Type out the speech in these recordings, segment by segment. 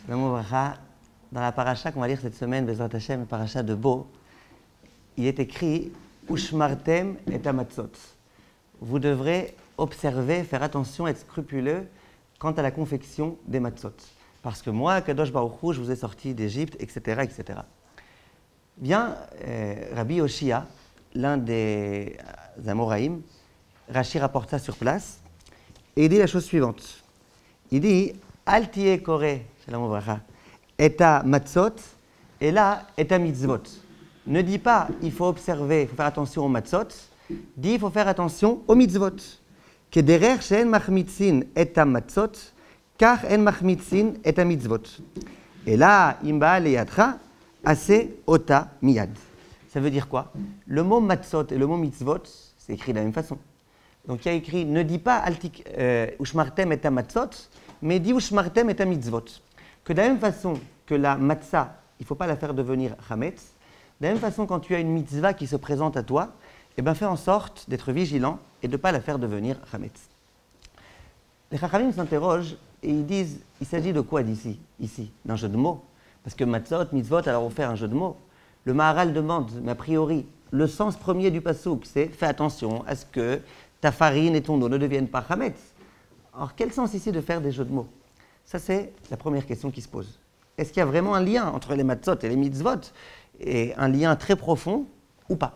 Shalom Obracha. Dans la paracha qu'on va lire cette semaine, Bezrat Hashem, la paracha de Bo, il est écrit Ushmartem et Amatzot. Vous devrez observer, faire attention, être scrupuleux quant à la confection des matzot. Parce que moi, Kadosh Baruch Hu, je vous ai sorti d'Égypte, etc., etc. Bien, Rabbi Yoshia, l'un des Amoraïm, Rashi rapporte ça sur place, et il dit la chose suivante. Il dit Al tiye kore, shalom obracha, et à matzot, et là, et à mitzvot. Ne dis pas, il faut observer, il faut faire attention aux matzot, dis, il faut faire attention aux mitzvot. Kederer she'en machmitzin et à matzot, car en machmitzin et à mitzvot. Et là, imba leyatra, ase ota miyad. Ça veut dire quoi? Le mot matzot et le mot mitzvot, c'est écrit de la même façon. Donc il y a écrit, ne dis pas ushmartem et à matzot, mais dis ushmartem et à mitzvot. Que de la même façon que la matzah, il ne faut pas la faire devenir chametz, de la même façon quand tu as une mitzvah qui se présente à toi, eh ben fais en sorte d'être vigilant et de ne pas la faire devenir chametz. Les chachamim s'interrogent et ils disent, il s'agit de quoi d'ici, ici, d'un jeu de mots? Parce que matzot, mitzvot, alors on fait un jeu de mots. Le Maharal demande, mais a priori, le sens premier du pasouk, c'est fais attention à ce que ta farine et ton eau ne deviennent pas chametz. Alors quel sens ici de faire des jeux de mots? Ça, c'est la première question qui se pose. Est-ce qu'il y a vraiment un lien entre les matzot et les mitzvot, et un lien très profond ou pas?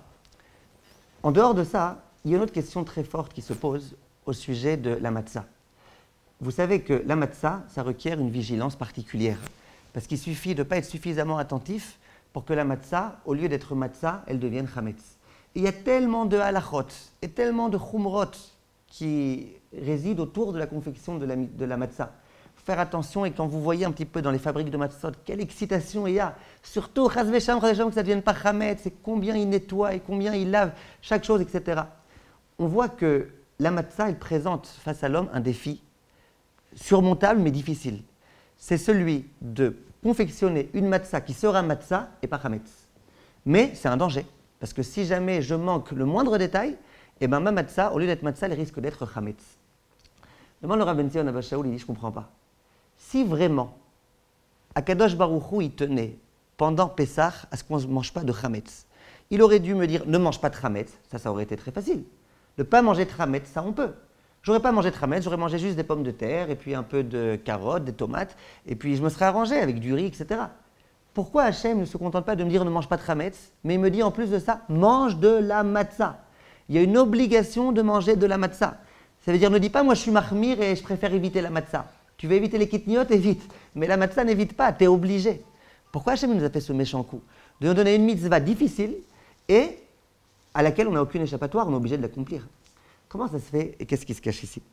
En dehors de ça, il y a une autre question très forte qui se pose au sujet de la matzah. Vous savez que la matzah, ça requiert une vigilance particulière, parce qu'il suffit de ne pas être suffisamment attentif pour que la matzah, au lieu d'être matzah, elle devienne chametz. Et il y a tellement de halachot et tellement de chumrot qui résident autour de la confection de la matzah. Faire attention, et quand vous voyez un petit peu dans les fabriques de matzot, quelle excitation il y a, surtout chas vesham, que ça ne devienne pas chametz, et combien il nettoie et combien il lave chaque chose, etc. On voit que la matzah, elle présente face à l'homme un défi surmontable mais difficile. C'est celui de confectionner une matzah qui sera matzah et pas chametz. Mais c'est un danger, parce que si jamais je manque le moindre détail, eh ben ma matzah, au lieu d'être matzah, elle risque d'être chametz. Demande le Rav Ben Zion Abba Shaul, il dit, je ne comprends pas. Si vraiment, Akadosh Baruch Hu, il tenait pendant Pessah à ce qu'on ne mange pas de chametz, il aurait dû me dire, ne mange pas de chametz, ça aurait été très facile. Ne pas manger de chametz, ça on peut. J'aurais pas mangé de chametz, j'aurais mangé juste des pommes de terre, et puis un peu de carottes, des tomates, et puis je me serais arrangé avec du riz, etc. Pourquoi Hachem ne se contente pas de me dire ne mange pas de chametz, mais il me dit en plus de ça, mange de la matzah. Il y a une obligation de manger de la matzah. Ça veut dire, ne dis pas, moi je suis mahmir et je préfère éviter la matzah. Tu veux éviter les kitniot, évite. Mais la matzah n'évite pas, tu es obligé. Pourquoi Hachem nous a fait ce méchant coup? De nous donner une mitzvah difficile et à laquelle on n'a aucune échappatoire, on est obligé de l'accomplir. Comment ça se fait et qu'est-ce qui se cache ici?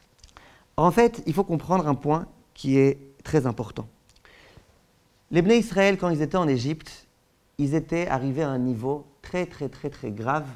En fait, il faut comprendre un point qui est très important. Les Bnei Israël, quand ils étaient en Égypte, ils étaient arrivés à un niveau très grave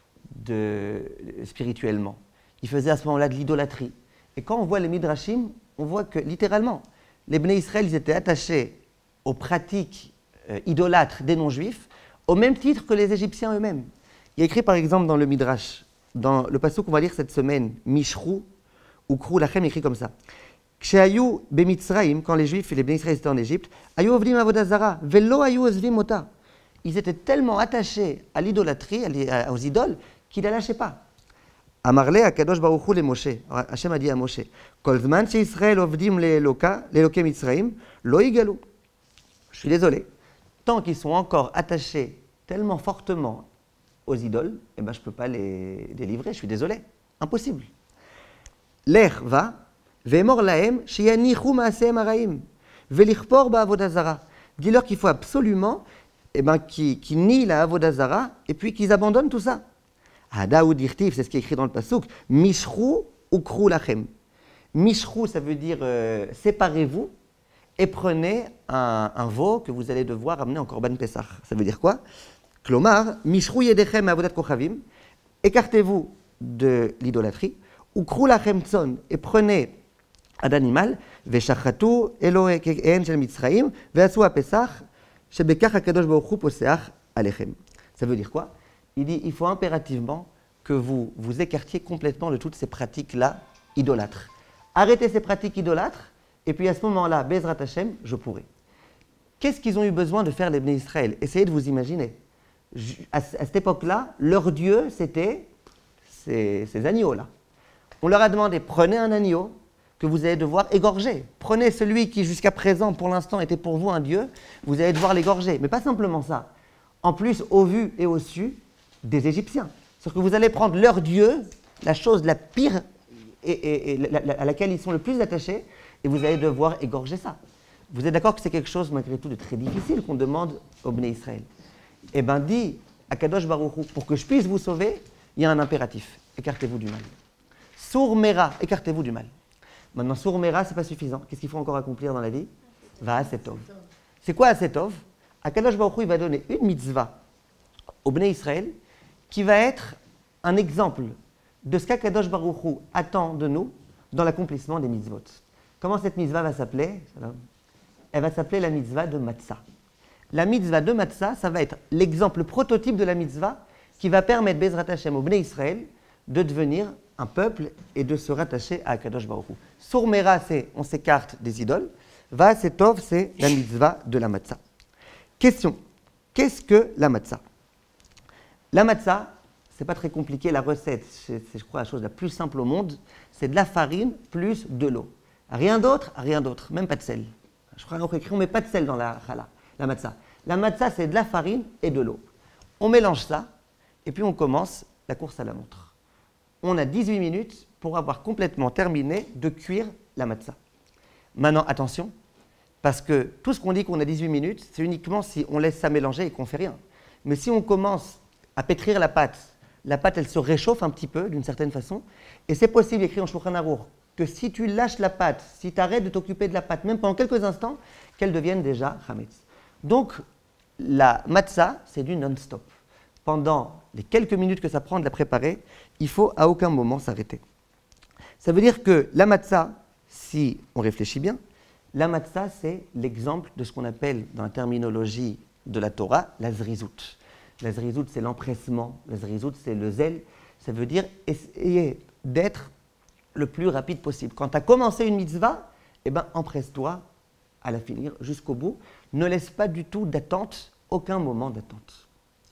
spirituellement. Ils faisaient à ce moment-là de l'idolâtrie. Et quand on voit les Midrashim, on voit que littéralement, les Bnei Israël, ils étaient attachés aux pratiques idolâtres des non-juifs, au même titre que les Égyptiens eux-mêmes. Il y a écrit par exemple dans le Midrash, dans le pasuk qu'on va lire cette semaine, Mishrou, ou Krou Lachem, écrit comme ça. Ksheayu bemitzraim, quand les Juifs et les Bnei Israël étaient en Égypte, ayu ovdim avodah zara, velo ayu ozvim ota. Ils étaient tellement attachés à l'idolâtrie, aux idoles, qu'ils ne la lâchaient pas. Amarle akadosh baruch hu le Moshe. Hachem a dit à Moshe, kol zman she'Israël ovdim le'eloke mitzraim, lo yigalu. Je suis désolé. Tant qu'ils sont encore attachés tellement fortement aux idoles, eh ben, je ne peux pas les délivrer, je suis désolé. Impossible. L'er va, ve'emor lahem, sheyanichu ma'asehem haraim, ve'lichpor ba'avodah zara. Dis-leur qu'il faut absolument qu'ils nient la avodah zara et puis qu'ils abandonnent tout ça. Hadaou dirtiv, c'est ce qui est écrit dans le pasuk, mishrou ou krou lachem. Mishrou, ça veut dire séparez-vous et prenez un veau que vous allez devoir amener en korban Pessah. Ça veut dire quoi? Klomar, mishrou yedechem avodat kochavim, écartez-vous de l'idolâtrie, ou krou lachem tson, et prenez un animal, veshachatu eloheen shel mitzraim, ve'asu ha-Pessah, shebekach hakadosh baruch hu poseach alechem. Ça veut dire quoi? Il dit, il faut impérativement que vous vous écartiez complètement de toutes ces pratiques-là idolâtres. Arrêtez ces pratiques idolâtres et puis à ce moment-là, Bezrat Hashem, je pourrai. Qu'est-ce qu'ils ont eu besoin de faire les Bnei Israël? Essayez de vous imaginer. À cette époque-là, leur Dieu, c'était ces agneaux-là. On leur a demandé, prenez un agneau que vous allez devoir égorger. Prenez celui qui, jusqu'à présent, pour l'instant, était pour vous un Dieu, vous allez devoir l'égorger. Mais pas simplement ça. En plus, au vu et au su des Égyptiens. C'est-à-dire que vous allez prendre leur Dieu, la chose la pire à laquelle ils sont le plus attachés, et vous allez devoir égorger ça. Vous êtes d'accord que c'est quelque chose, malgré tout, de très difficile qu'on demande au Bnei Israël? Eh bien, dit à Kadosh Baruch Hu, pour que je puisse vous sauver, il y a un impératif. Écartez-vous du mal. Sour Mera, écartez-vous du mal. Maintenant, Sour Mera, ce n'est pas suffisant. Qu'est-ce qu'il faut encore accomplir dans la vie? Va Asetov. C'est quoi Asetov? Akadosh Baruch Hu, il va donner une mitzvah au Bnei Israël qui va être un exemple de ce qu'Akadosh Baruch Hu attend de nous dans l'accomplissement des mitzvot. Comment cette mitzvah va s'appeler? Elle va s'appeler la mitzvah de Matzah. La mitzvah de Matzah, ça va être l'exemple prototype de la mitzvah qui va permettre Bezrat Hashem au Bnei Israël de devenir un peuple et de se rattacher à Akadosh Baruch Hu. Sour Mera, c'est on s'écarte des idoles. Va Setov, c'est la mitzvah de la Matzah. Question, qu'est-ce que la Matzah? La Matzah, c'est pas très compliqué, la recette, c'est je crois la chose la plus simple au monde, c'est de la farine plus de l'eau. Rien d'autre, même pas de sel. Je crois qu'on écrit, on met pas de sel dans la challah, la Matzah. La Matzah, c'est de la farine et de l'eau. On mélange ça, et puis on commence la course à la montre. On a 18 minutes pour avoir complètement terminé de cuire la Matzah. Maintenant, attention, parce que tout ce qu'on dit qu'on a 18 minutes, c'est uniquement si on laisse ça mélanger et qu'on ne fait rien. Mais si on commence à pétrir la pâte, elle se réchauffe un petit peu, d'une certaine façon, et c'est possible, écrit en Shulchan Aruch, que si tu lâches la pâte, si tu arrêtes de t'occuper de la pâte, même pendant quelques instants, qu'elle devienne déjà chametz. Donc, la matzah, c'est du non-stop. Pendant les quelques minutes que ça prend de la préparer, il faut à aucun moment s'arrêter. Ça veut dire que la matzah, si on réfléchit bien, la matzah, c'est l'exemple de ce qu'on appelle, dans la terminologie de la Torah, la zrizout. La zrizout, c'est l'empressement. La zrizout, c'est le zèle. Ça veut dire essayer d'être le plus rapide possible. Quand tu as commencé une mitzvah, eh ben, empresse-toi à la finir jusqu'au bout. Ne laisse pas du tout d'attente, aucun moment d'attente.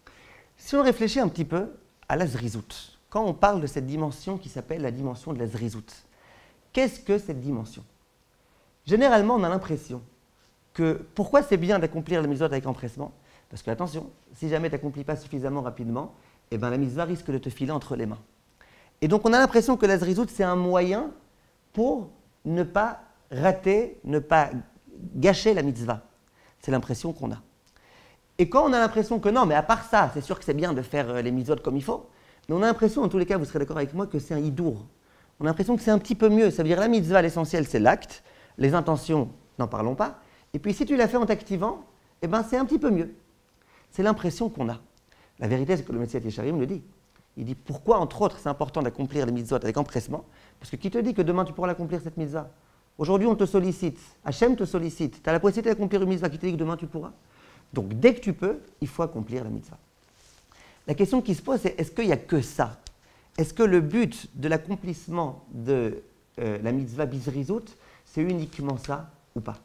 Si on réfléchit un petit peu à la zrizout, quand on parle de cette dimension qui s'appelle la dimension de la zrizout, qu'est-ce que cette dimension? Généralement, on a l'impression que pourquoi c'est bien d'accomplir la mitzvot avec empressement? Parce que, attention, si jamais tu n'accomplis pas suffisamment rapidement, eh ben, la mitzvah risque de te filer entre les mains. Et donc, on a l'impression que la zrizout, c'est un moyen pour ne pas rater, ne pas gâcher la mitzvah. C'est l'impression qu'on a. Et quand on a l'impression que non, mais à part ça, c'est sûr que c'est bien de faire les mitzvot comme il faut, mais on a l'impression, en tous les cas, vous serez d'accord avec moi, que c'est un hidour. On a l'impression que c'est un petit peu mieux. Ça veut dire la mitzvah, l'essentiel, c'est l'acte. Les intentions, n'en parlons pas. Et puis, si tu l'as fait en t'activant, eh ben, c'est un petit peu mieux. C'est l'impression qu'on a. La vérité, c'est que le Messias Yesharim le dit. Il dit pourquoi, entre autres, c'est important d'accomplir les mitzvot avec empressement? Parce que qui te dit que demain tu pourras l'accomplir cette mitzvah? Aujourd'hui, on te sollicite. Hachem te sollicite. Tu as la possibilité d'accomplir une mitzvah. Qui te dit que demain tu pourras? Donc, dès que tu peux, il faut accomplir la mitzvah. La question qui se pose, c'est est-ce qu'il n'y a que ça? Est-ce que le but de l'accomplissement de la mitzvah bizrizout, c'est uniquement ça ou pas?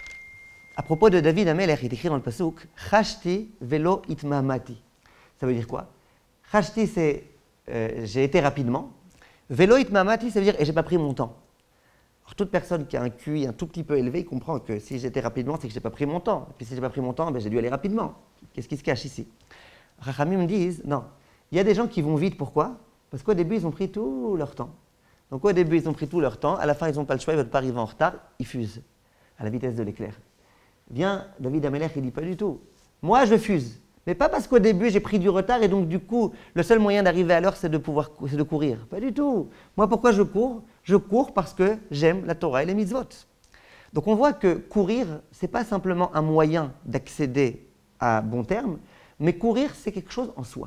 À propos de David Amelech, il est écrit dans le pasuk Chashti velo itmamati. Ça veut dire quoi? Chashti, c'est j'ai été rapidement. Velo itmamati, ça veut dire et j'ai pas pris mon temps. Alors, toute personne qui a un QI un tout petit peu élevé comprend que si j'étais rapidement, c'est que j'ai pas pris mon temps. Et puis si j'ai pas pris mon temps, ben, j'ai dû aller rapidement. Qu'est-ce qui se cache ici? Rachamim me disent non. Il y a des gens qui vont vite, pourquoi? Parce qu'au début, ils ont pris tout leur temps. Donc au début, ils ont pris tout leur temps. À la fin, ils n'ont pas le choix, ils ne veulent pas arriver en retard. Ils fusent à la vitesse de l'éclair. Bien, David Amelech, il dit pas du tout. Moi, je fuse. Mais pas parce qu'au début, j'ai pris du retard et donc du coup, le seul moyen d'arriver à l'heure, c'est de courir. Pas du tout. Moi, pourquoi je cours? Je cours parce que j'aime la Torah et les mitzvot. Donc on voit que courir, ce n'est pas simplement un moyen d'accéder à bon terme, mais courir, c'est quelque chose en soi.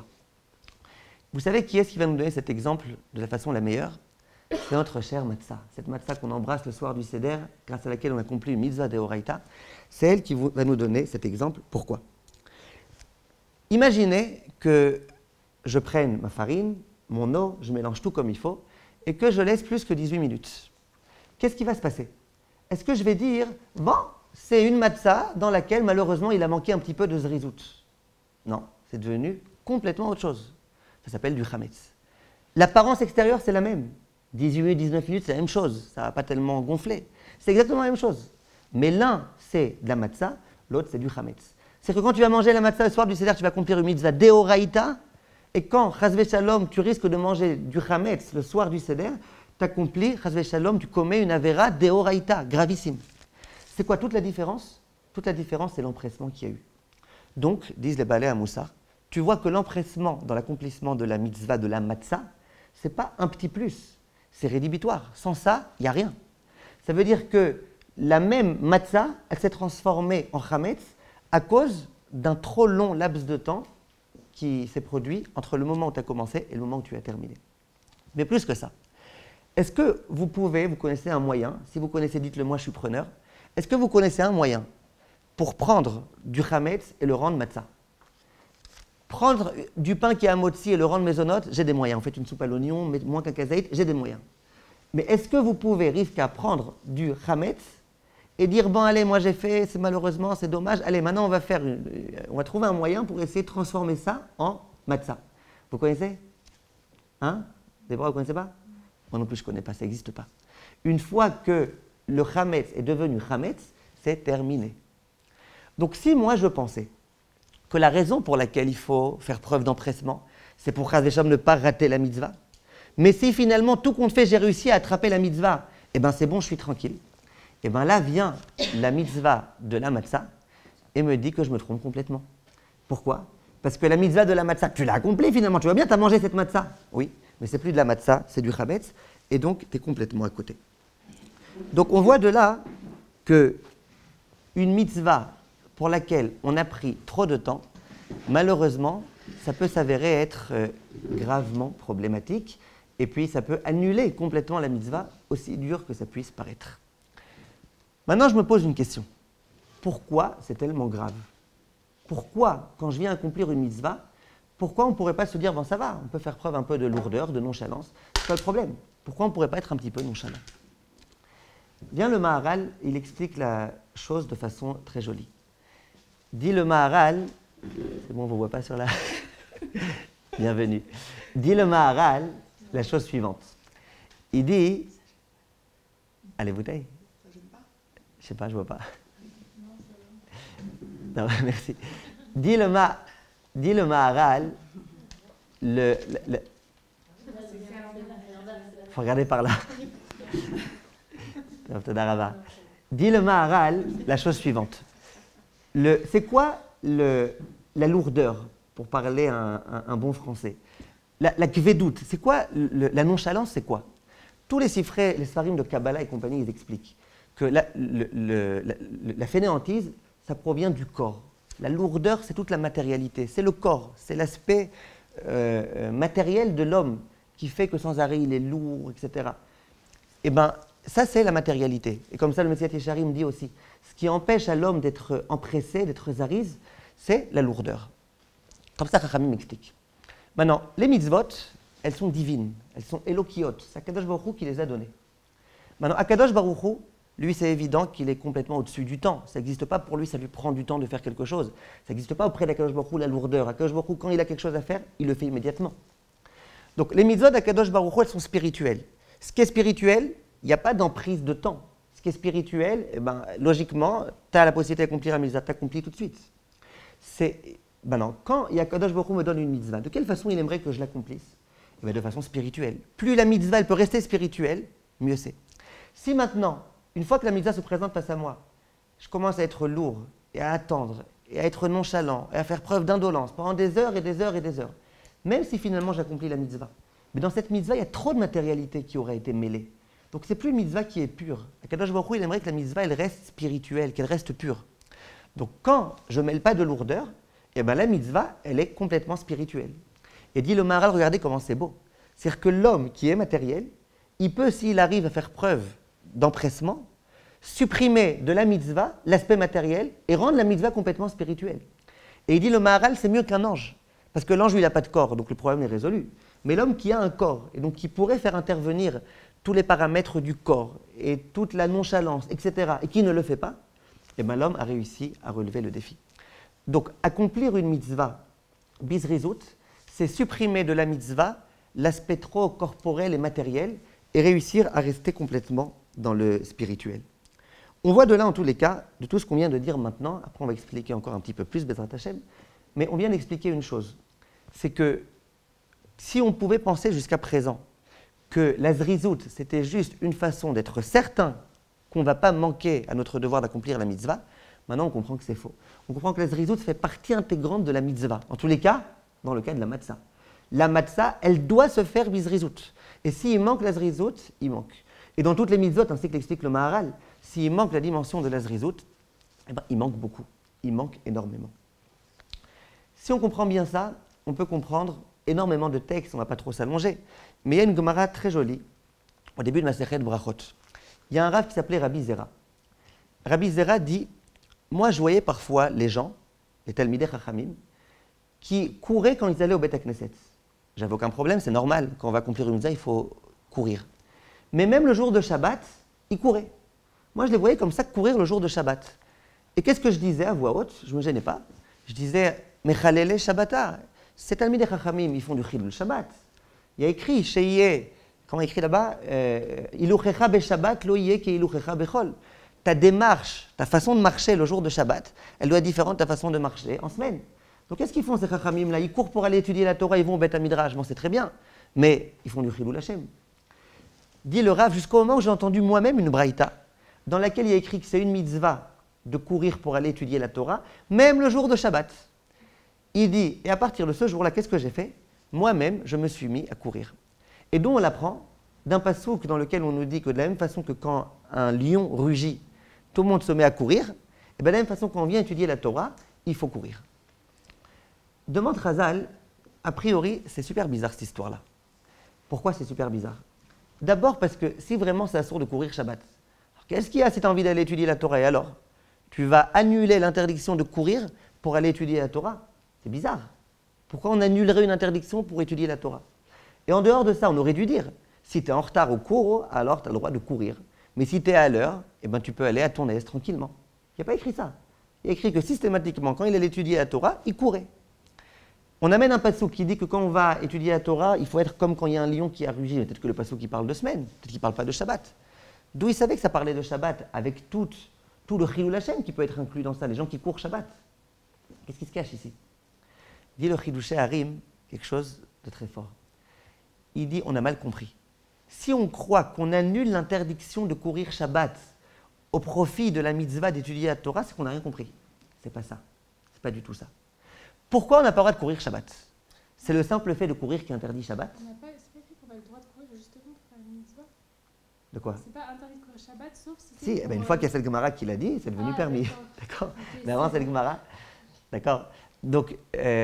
Vous savez qui est-ce qui va nous donner cet exemple de la façon la meilleure? C'est notre chère Matzah. Cette Matzah qu'on embrasse le soir du Seder, grâce à laquelle on accomplit une mitzvah de Horaïta, c'est elle qui va nous donner cet exemple. Pourquoi? Imaginez que je prenne ma farine, mon eau, je mélange tout comme il faut, et que je laisse plus que 18 minutes. Qu'est-ce qui va se passer? est-ce que je vais dire, bon, c'est une matzah dans laquelle malheureusement il a manqué un petit peu de zrizout? Non, c'est devenu complètement autre chose. Ça s'appelle du chametz. L'apparence extérieure, c'est la même. 18, 19 minutes, c'est la même chose. Ça ne va pas tellement gonfler. C'est exactement la même chose. Mais l'un, c'est de la matzah, l'autre, c'est du chametz. C'est que quand tu vas manger la matzah le soir du seder, tu vas accomplir une mitzvah deoraïta. Et quand, chasvé shalom, tu risques de manger du chametz le soir du seder, tu accomplis, chasvé shalom, tu commets une avera deoraïta, gravissime. C'est quoi toute la différence? Toute la différence, c'est l'empressement qu'il y a eu. Donc, disent les balais à Moussa, tu vois que l'empressement dans l'accomplissement de la mitzvah de la matzah, ce n'est pas un petit plus, c'est rédhibitoire. Sans ça, il n'y a rien. Ça veut dire que la même matzah, elle s'est transformée en chametz à cause d'un trop long laps de temps qui s'est produit entre le moment où tu as commencé et le moment où tu as terminé. Mais plus que ça, est-ce que vous connaissez un moyen, si vous connaissez, dites-le moi, je suis preneur, est-ce que vous connaissez un moyen pour prendre du chametz et le rendre matzah? Prendre du pain qui est à motzi et le rendre mésonote, j'ai des moyens. Vous faites une soupe à l'oignon, moins qu'un kazaït, j'ai des moyens. Mais est-ce que vous pouvez risquer à prendre du chametz et dire, bon allez, moi j'ai fait, c'est malheureusement, c'est dommage, allez, maintenant on va trouver un moyen pour essayer de transformer ça en matzah. Vous connaissez? Hein? Déborah, vous connaissez pas? Moi non plus, je ne connais pas, ça n'existe pas. Une fois que le chametz est devenu chametz, c'est terminé. Donc si moi je pensais que la raison pour laquelle il faut faire preuve d'empressement, c'est pour Chas v'Shalom ne pas rater la mitzvah, mais si finalement tout compte fait, j'ai réussi à attraper la mitzvah, eh bien c'est bon, je suis tranquille. Et bien là vient la mitzvah de la matzah et me dit que je me trompe complètement. Pourquoi? Parce que la mitzvah de la matzah, tu l'as accomplie finalement, tu vois bien, tu as mangé cette matzah. Oui, mais c'est plus de la matzah, c'est du chametz, et donc tu es complètement à côté. Donc on voit de là que une mitzvah pour laquelle on a pris trop de temps, malheureusement, ça peut s'avérer être gravement problématique, et puis ça peut annuler complètement la mitzvah, aussi dur que ça puisse paraître. Maintenant, je me pose une question. Pourquoi c'est tellement grave? Pourquoi, quand je viens accomplir une mitzvah, pourquoi on ne pourrait pas se dire, bon ça va, on peut faire preuve un peu de lourdeur, de nonchalance, c'est pas le problème. Pourquoi on ne pourrait pas être un petit peu nonchalant? Bien, le Maharal, il explique la chose de façon très jolie. Dit le Maharal, c'est bon, on ne vous voit pas sur la... Bienvenue. Dit le Maharal la chose suivante. Il dit... Allez, bouteille. Je sais pas, je vois pas. Non, merci. Dit le Maharal, faut regarder par là. Dit le Maharal la chose suivante. C'est quoi la lourdeur, pour parler un bon français? La kvedout, c'est quoi la nonchalance, c'est quoi? Tous les sfarim de Kabbalah et compagnie, ils expliquent que la fainéantise, ça provient du corps. La lourdeur, c'est toute la matérialité, c'est le corps, c'est l'aspect matériel de l'homme qui fait que sans arrêt il est lourd, etc. Eh bien, ça c'est la matérialité. Et comme ça, le Messiah Yesharim dit aussi, ce qui empêche à l'homme d'être empressé, d'être zariz, c'est la lourdeur. Comme ça, Chachamim m'explique. Maintenant, les mitzvot, elles sont divines, elles sont éloquiot. C'est Akadosh Baruch Hu qui les a données. Maintenant, Akadosh Baruch Hu, lui, c'est évident qu'il est complètement au-dessus du temps. Ça n'existe pas pour lui, ça lui prend du temps de faire quelque chose. Ça n'existe pas auprès d'Akadosh Baruch Hu, la lourdeur. Akadosh Baruch Hu, quand il a quelque chose à faire, il le fait immédiatement. Donc, les mitzvot d'Akadosh Baruch Hu, elles sont spirituelles. Ce qui est spirituel, il n'y a pas d'emprise de temps. Ce qui est spirituel, eh ben, logiquement, tu as la possibilité d'accomplir la mitzvah, tu accomplis tout de suite. Non, quand Akadosh Baruch Hu me donne une mitzvah, de quelle façon il aimerait que je l'accomplisse? Eh ben, de façon spirituelle. Plus la mitzvah elle peut rester spirituelle, mieux c'est. Si maintenant, une fois que la mitzvah se présente face à moi, je commence à être lourd, et à attendre, et à être nonchalant, et à faire preuve d'indolence pendant des heures et des heures et des heures, même si finalement j'accomplis la mitzvah, mais dans cette mitzvah, il y a trop de matérialité qui aurait été mêlée. Donc c'est plus une mitzvah qui est pure. Akadosh Baruch Hu, il aimerait que la mitzvah, elle reste spirituelle, qu'elle reste pure. Donc quand je ne mêle pas de lourdeur, eh ben, la mitzvah, elle est complètement spirituelle. Et dit le Maharal, regardez comment c'est beau. C'est-à-dire que l'homme qui est matériel, il peut, s'il arrive à faire preuve d'empressement, supprimer de la mitzvah l'aspect matériel et rendre la mitzvah complètement spirituelle. Et il dit le Maharal, c'est mieux qu'un ange. Parce que l'ange, lui, il n'a pas de corps, donc le problème est résolu. Mais l'homme qui a un corps, et donc qui pourrait faire intervenir tous les paramètres du corps et toute la nonchalance, etc., et qui ne le fait pas, eh bien l'homme a réussi à relever le défi. Donc, accomplir une mitzvah, bizrizut, c'est supprimer de la mitzvah l'aspect trop corporel et matériel et réussir à rester complètement dans le spirituel. On voit de là, en tous les cas, de tout ce qu'on vient de dire maintenant, après on va expliquer encore un petit peu plus, Bezrat Hashem, mais on vient d'expliquer une chose, c'est que si on pouvait penser jusqu'à présent que la zrizout, c'était juste une façon d'être certain qu'on ne va pas manquer à notre devoir d'accomplir la mitzvah, maintenant on comprend que c'est faux. On comprend que la zrizout fait partie intégrante de la mitzvah, en tous les cas, dans le cas de la matzah. La matzah, elle doit se faire bizrizout. Et s'il manque la zrizout, il manque. Et dans toutes les mitzvot, ainsi que l'explique le Maharal, s'il manque la dimension de la zrizout, eh ben, il manque beaucoup, il manque énormément. Si on comprend bien ça, on peut comprendre énormément de textes, on ne va pas trop s'allonger, mais il y a une Gemara très jolie, au début de Masechet Brachot. Il y a un rav qui s'appelait Rabbi Zera. Rabbi Zera dit, moi je voyais parfois les gens, les Talmidei Chachamim, qui couraient quand ils allaient au Beth HaKnesset. J'avais aucun problème, c'est normal, quand on va accomplir une mitzvah, il faut courir. Mais même le jour de Shabbat, ils couraient. Moi je les voyais comme ça courir le jour de Shabbat. Et qu'est-ce que je disais à voix haute? Je ne me gênais pas. Je disais, Mechalele Shabbata. Ces Talmidei Chachamim, ils font du Chilul Shabbat. Il y a écrit, Sheyeh, comment il y a écrit là-bas, Iluchecha be-Shabbat, lo yeh ki iluchecha bechol. Ta démarche, ta façon de marcher le jour de Shabbat, elle doit être différente de ta façon de marcher en semaine. Donc qu'est-ce qu'ils font ces Chachamim là? Ils courent pour aller étudier la Torah, ils vont au Beth Midrash, bon c'est très bien, mais ils font du Chilul Hashem. Dit le Rav, jusqu'au moment où j'ai entendu moi-même une braïta, dans laquelle il y a écrit que c'est une mitzvah de courir pour aller étudier la Torah, même le jour de Shabbat. Il dit, et à partir de ce jour-là, qu'est-ce que j'ai fait? Moi-même, je me suis mis à courir. Et donc on l'apprend d'un passouk dans lequel on nous dit que de la même façon que quand un lion rugit, tout le monde se met à courir, et bien de la même façon quand on vient étudier la Torah, il faut courir. Demande Chazal, a priori, c'est super bizarre cette histoire-là. Pourquoi c'est super bizarre? D'abord parce que si vraiment c'est assourd de courir Shabbat, qu'est-ce qu'il y a si tu as envie d'aller étudier la Torah? Et alors, tu vas annuler l'interdiction de courir pour aller étudier la Torah? C'est bizarre. Pourquoi on annulerait une interdiction pour étudier la Torah? Et en dehors de ça, on aurait dû dire, si tu es en retard au cours, alors tu as le droit de courir. Mais si tu es à l'heure, eh ben, tu peux aller à ton aise tranquillement. Il n'y a pas écrit ça. Il y a écrit que systématiquement, quand il allait étudier la Torah, il courait. On amène un passouk qui dit que quand on va étudier la Torah, il faut être comme quand il y a un lion qui a rugi. Peut-être que le passouk qui parle de semaine, peut-être qu'il ne parle pas de Shabbat. D'où il savait que ça parlait de Shabbat, avec tout le Chilul Hashem qui peut être inclus dans ça, les gens qui courent Shabbat. Qu'est-ce qui se cache ici? Dit le Chidouché Harim quelque chose de très fort. Il dit, on a mal compris. Si on croit qu'on annule l'interdiction de courir Shabbat au profit de la mitzvah d'étudier la Torah, c'est qu'on n'a rien compris. C'est pas ça. C'est pas du tout ça. Pourquoi on n'a pas le droit de courir Shabbat? C'est le simple fait de courir qui interdit Shabbat. C'est pas écrit qu'on a le droit de courir justement pour faire une mitzvah? De quoi? C'est pas interdit de courir Shabbat, sauf si c'est. Si, eh ben, une fois qu'il y a cette Gemara qui l'a dit, c'est devenu permis. D'accord. Okay, mais avant, c'est le Gemara. D'accord. Donc,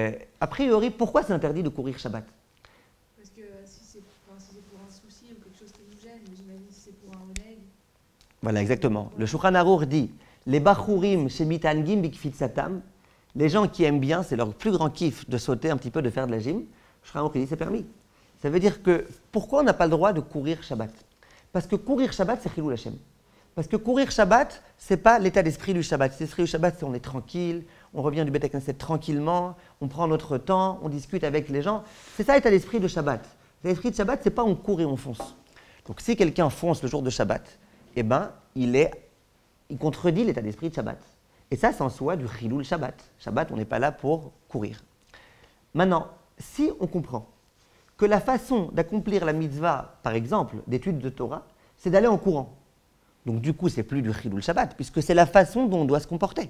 a priori, pourquoi c'est interdit de courir Shabbat? Parce que si c'est pour un souci ou quelque chose qui nous gêne, mais j'imagine si c'est pour un oneg. Voilà, exactement. Le Shulchan Arour dit les bachurim shemitangim bikfitzatam, les gens qui aiment bien, c'est leur plus grand kiff de sauter un petit peu, de faire de la gym. Le Shulchan Arour dit c'est permis. Ça veut dire que pourquoi on n'a pas le droit de courir Shabbat? Parce que courir Shabbat, c'est Chilul Hashem. Parce que courir Shabbat, ce n'est pas l'état d'esprit du Shabbat. L'esprit du Shabbat, c'est on est tranquille, on revient du Beth HaKnesset tranquillement, on prend notre temps, on discute avec les gens. C'est ça l'état d'esprit de Shabbat. L'esprit de Shabbat, ce n'est pas on court et on fonce. Donc si quelqu'un fonce le jour de Shabbat, eh ben, il contredit l'état d'esprit de Shabbat. Et ça, c'est en soi du Chilul Shabbat. Shabbat, on n'est pas là pour courir. Maintenant, si on comprend que la façon d'accomplir la mitzvah, par exemple, d'étude de Torah, c'est d'aller en courant. Donc du coup, c'est plus du Chilul Shabbat, puisque c'est la façon dont on doit se comporter.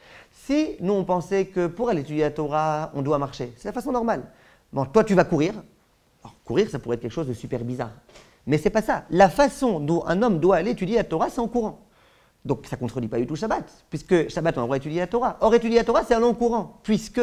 Si nous, on pensait que pour aller étudier la Torah, on doit marcher, c'est la façon normale. Bon, toi, tu vas courir. Alors, courir, ça pourrait être quelque chose de super bizarre. Mais c'est pas ça. La façon dont un homme doit aller étudier la Torah, c'est en courant. Donc ça ne contredit pas du tout Shabbat, puisque Shabbat, on a le droit d'étudier la Torah. Or, étudier la Torah, c'est aller en courant, puisque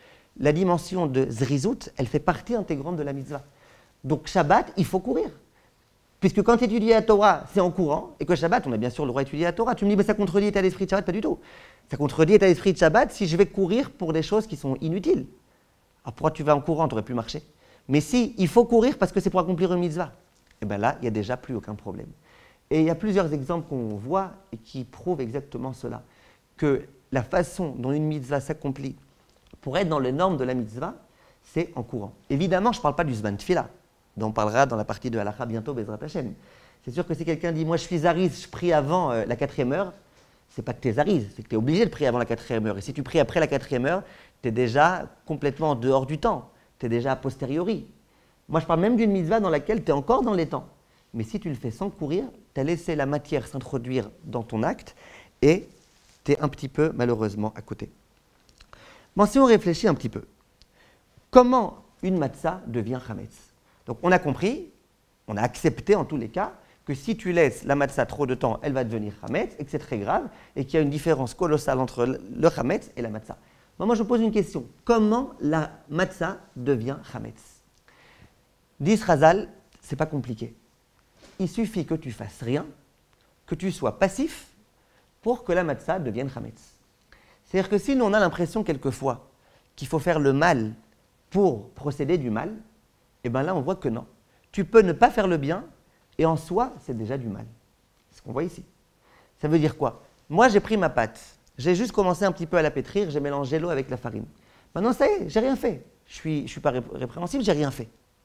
la dimension de Zrizout, elle fait partie intégrante de la mitzvah. Donc Shabbat, il faut courir. Puisque quand tu étudies la Torah, c'est en courant, et que Shabbat, on a bien sûr le droit d'étudier la Torah. Tu me dis, mais ça contredit l'état d'esprit de Shabbat? Pas du tout. Ça contredit l'état d'esprit de Shabbat si je vais courir pour des choses qui sont inutiles. Alors pourquoi tu vas en courant? Tu aurais pu marcher. Mais si, il faut courir parce que c'est pour accomplir une mitzvah. et bien là, il n'y a déjà plus aucun problème. Et il y a plusieurs exemples qu'on voit et qui prouvent exactement cela, que la façon dont une mitzvah s'accomplit pour être dans les normes de la mitzvah, c'est en courant. Évidemment, je ne parle pas du Zman Tfila, dont on parlera dans la partie de Halakha bientôt, Bezrat Hashem. C'est sûr que si quelqu'un dit « moi je suis zariz, je prie avant la 4e heure », c'est pas que tu es zariz, c'est que tu es obligé de prier avant la 4e heure. Et si tu pries après la 4e heure, tu es déjà complètement en dehors du temps, tu es déjà a posteriori. Moi je parle même d'une mitzvah dans laquelle tu es encore dans les temps. Mais si tu le fais sans courir, tu as laissé la matière s'introduire dans ton acte et tu es un petit peu malheureusement à côté. Bon, si on réfléchit un petit peu, comment une matzah devient chametz? Donc on a compris, on a accepté en tous les cas, que si tu laisses la matzah trop de temps, elle va devenir chametz et que c'est très grave et qu'il y a une différence colossale entre le chametz et la matzah. Moi je pose une question, comment la matzah devient chametz? Dit Chazal, c'est pas compliqué. Il suffit que tu fasses rien, que tu sois passif pour que la matzah devienne chametz. C'est-à-dire que si nous on a l'impression quelquefois qu'il faut faire le mal pour procéder du mal, et bien là on voit que non. Tu peux ne pas faire le bien et en soi c'est déjà du mal. C'est ce qu'on voit ici. Ça veut dire quoi? Moi j'ai pris ma pâte, j'ai juste commencé un petit peu à la pétrir, j'ai mélangé l'eau avec la farine. Maintenant ça y est, j'ai rien fait. Je suis pas répréhensible, j'ai rien fait.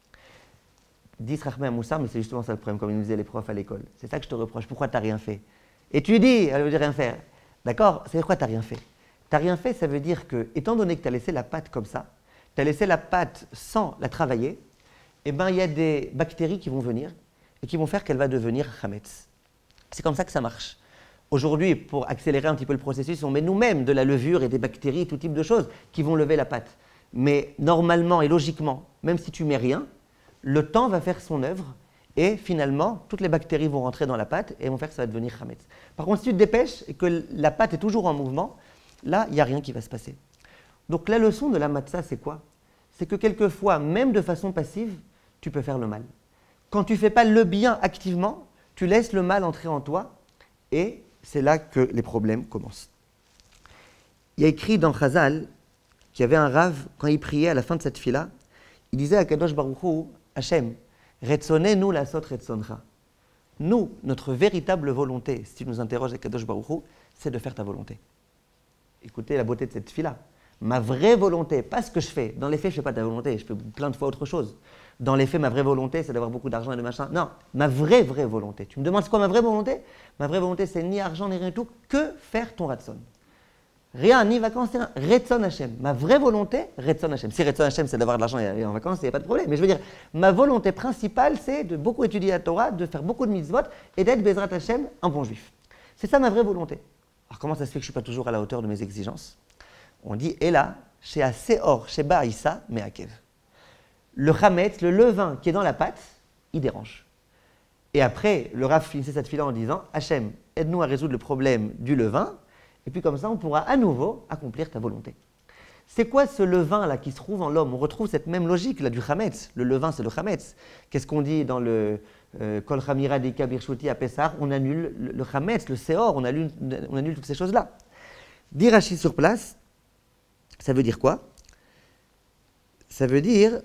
Dis Rahmé à Moussar, mais c'est justement ça le problème, comme ils nous disaient les profs à l'école. C'est ça que je te reproche, pourquoi tu n'as rien fait? Et tu dis, elle veut dire rien faire. D'accord? C'est quoi tu n'as rien fait? Tu n'as rien fait, ça veut dire que, étant donné que tu as laissé la pâte comme ça, tu as laissé la pâte sans la travailler, eh bien il y a des bactéries qui vont venir et qui vont faire qu'elle va devenir chametz. C'est comme ça que ça marche. Aujourd'hui, pour accélérer un petit peu le processus, on met nous-mêmes de la levure et des bactéries, tout type de choses qui vont lever la pâte. Mais normalement et logiquement, même si tu mets rien, le temps va faire son œuvre et finalement, toutes les bactéries vont rentrer dans la pâte et vont faire que ça va devenir chametz. Par contre, si tu te dépêches et que la pâte est toujours en mouvement, là, il n'y a rien qui va se passer. Donc la leçon de la matzah, c'est quoi? C'est que quelquefois, même de façon passive, tu peux faire le mal. Quand tu ne fais pas le bien activement, tu laisses le mal entrer en toi et c'est là que les problèmes commencent. Il y a écrit dans Chazal qu'il y avait un rave, quand il priait à la fin de cette fila, il disait à Kadosh Baruch Hu, Hachem, Retzonenu lasot retzoncha. Nous, notre véritable volonté, si tu nous interroges à Kadosh Baruch Hu, c'est de faire ta volonté. Écoutez la beauté de cette fila. Ma vraie volonté, pas ce que je fais. Dans les faits, je ne fais pas ta volonté, je fais plein de fois autre chose. Dans les faits, ma vraie volonté, c'est d'avoir beaucoup d'argent et de machin. Non, ma vraie volonté. Tu me demandes c'est quoi ma vraie volonté? Ma vraie volonté, c'est ni argent, ni rien du tout, que faire ton Ratzon. Rien, ni vacances, ni rien. Retzon Hashem. Ma vraie volonté, Retzon Hashem. Si Retzon Hashem, c'est d'avoir de l'argent et aller en vacances, il n'y a pas de problème. Mais je veux dire, ma volonté principale, c'est de beaucoup étudier la Torah, de faire beaucoup de mitzvot et d'être Bezrat Hashem, un bon juif. C'est ça ma vraie volonté. Alors comment ça se fait que je ne suis pas toujours à la hauteur de mes exigences? On dit, et là, chez Aseor, chez Ba'issa, Me'akev. Le chametz, le levain qui est dans la pâte, il dérange. Et après, le Rav finissait cette fila en disant, Hachem, aide-nous à résoudre le problème du levain, et puis comme ça, on pourra à nouveau accomplir ta volonté. C'est quoi ce levain-là qui se trouve en l'homme? On retrouve cette même logique là du chametz. Le levain, c'est le chametz. Qu'est-ce qu'on dit dans le Kol Chamira Dika Birchuti à Pessah? On annule le chametz, le seor, on annule toutes ces choses-là. Dit Rashi sur place, ça veut dire quoi? Ça veut dire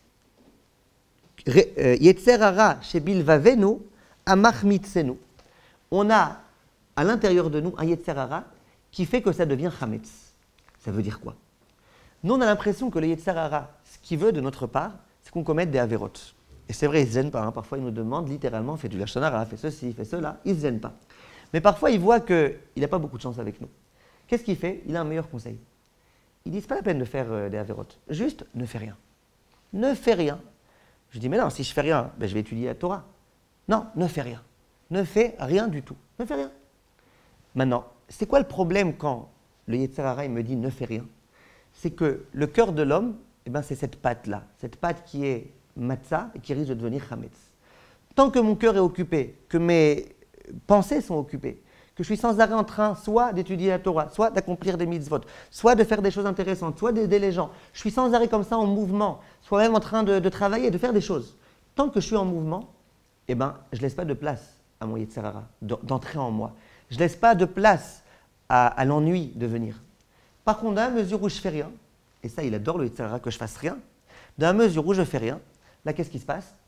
Yetzer hara shebil vavenu amachmitzenu. On a à l'intérieur de nous un Yetzer hara qui fait que ça devient chametz. Ça veut dire quoi? Nous, on a l'impression que le Yetzer hara, ce qu'il veut de notre part, c'est qu'on commette des avérotes. Et c'est vrai, il ne se gêne pas. Hein. Parfois, il nous demande littéralement, fais du lashon hara, fais ceci, fais cela. Il ne se gêne pas. Mais parfois, il voit qu'il n'a pas beaucoup de chance avec nous. Qu'est-ce qu'il fait? Il a un meilleur conseil. Il dit, c'est pas la peine de faire des avérotes. Juste, ne fais rien. Ne fais rien. Je dis, mais non, si je fais rien, ben, je vais étudier la Torah. Non, ne fais rien. Ne fais rien du tout. Ne fais rien. Maintenant, c'est quoi le problème quand le Yetzer hara me dit ne fais rien? C'est que le cœur de l'homme, eh ben, c'est cette pâte-là. Cette pâte qui est matzah et qui risque de devenir chametz. Tant que mon cœur est occupé, que mes pensées sont occupées, que je suis sans arrêt en train soit d'étudier la Torah, soit d'accomplir des mitzvot, soit de faire des choses intéressantes, soit d'aider les gens. Je suis sans arrêt comme ça en mouvement, soit même en train de travailler, de faire des choses. Tant que je suis en mouvement, eh ben, je ne laisse pas de place à mon Yetzer hara d'entrer en moi. Je ne laisse pas de place à l'ennui de venir. Par contre, dans la mesure où je ne fais rien, et ça, il adore le Yetzer hara que je fasse rien, dans la mesure où je ne fais rien, là, qu'est-ce qui se passe?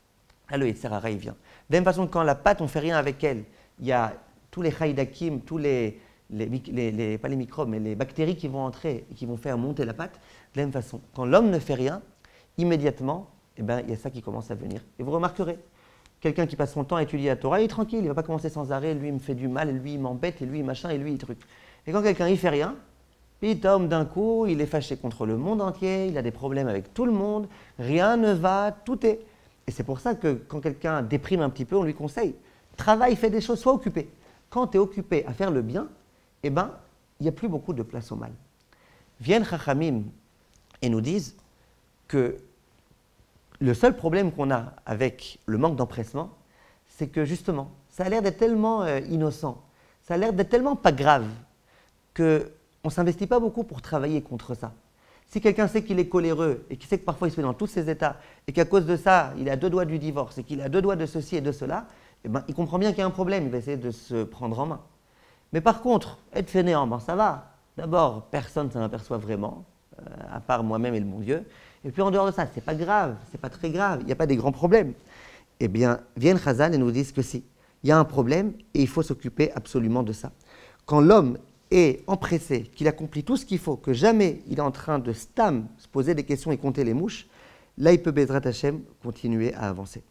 là le Yetzer Hara il vient. De la même façon, quand la pâte, on ne fait rien avec elle, il y a tous les chaydakim, tous pas les microbes, mais les bactéries qui vont entrer et qui vont faire monter la pâte. De la même façon, quand l'homme ne fait rien, immédiatement, il y a ça qui commence à venir. Et vous remarquerez, quelqu'un qui passe son temps à étudier la Torah, il est tranquille, il ne va pas commencer sans arrêt, lui il me fait du mal, et lui il m'embête, et lui machin, et lui il truc. Et quand quelqu'un il fait rien, puis Tom d'un coup, il est fâché contre le monde entier, il a des problèmes avec tout le monde, rien ne va, tout est... Et c'est pour ça que quand quelqu'un déprime un petit peu, on lui conseille, travaille, fais des choses, sois occupé. Quand tu es occupé à faire le bien, il n'y a plus beaucoup de place au mal. Viennent Chachamim et nous disent que le seul problème qu'on a avec le manque d'empressement, c'est que justement, ça a l'air d'être tellement innocent, ça a l'air d'être tellement pas grave, qu'on ne s'investit pas beaucoup pour travailler contre ça. Si quelqu'un sait qu'il est coléreux et qu'il sait que parfois il se met dans tous ses états et qu'à cause de ça, il est à 2 doigts du divorce et qu'il est à 2 doigts de ceci et de cela, il comprend bien qu'il y a un problème, il va essayer de se prendre en main. Mais par contre, être fainéant, ça va. D'abord, personne ne s'en aperçoit vraiment, à part moi-même et le bon Dieu. Et puis en dehors de ça, c'est pas grave, c'est pas très grave, il n'y a pas des grands problèmes. Eh bien, viennent Chazal et nous disent que si, il y a un problème et il faut s'occuper absolument de ça. Quand l'homme est empressé, qu'il accomplit tout ce qu'il faut, que jamais il est en train de stam, se poser des questions et compter les mouches, là il peut Bezrat Hashem continuer à avancer.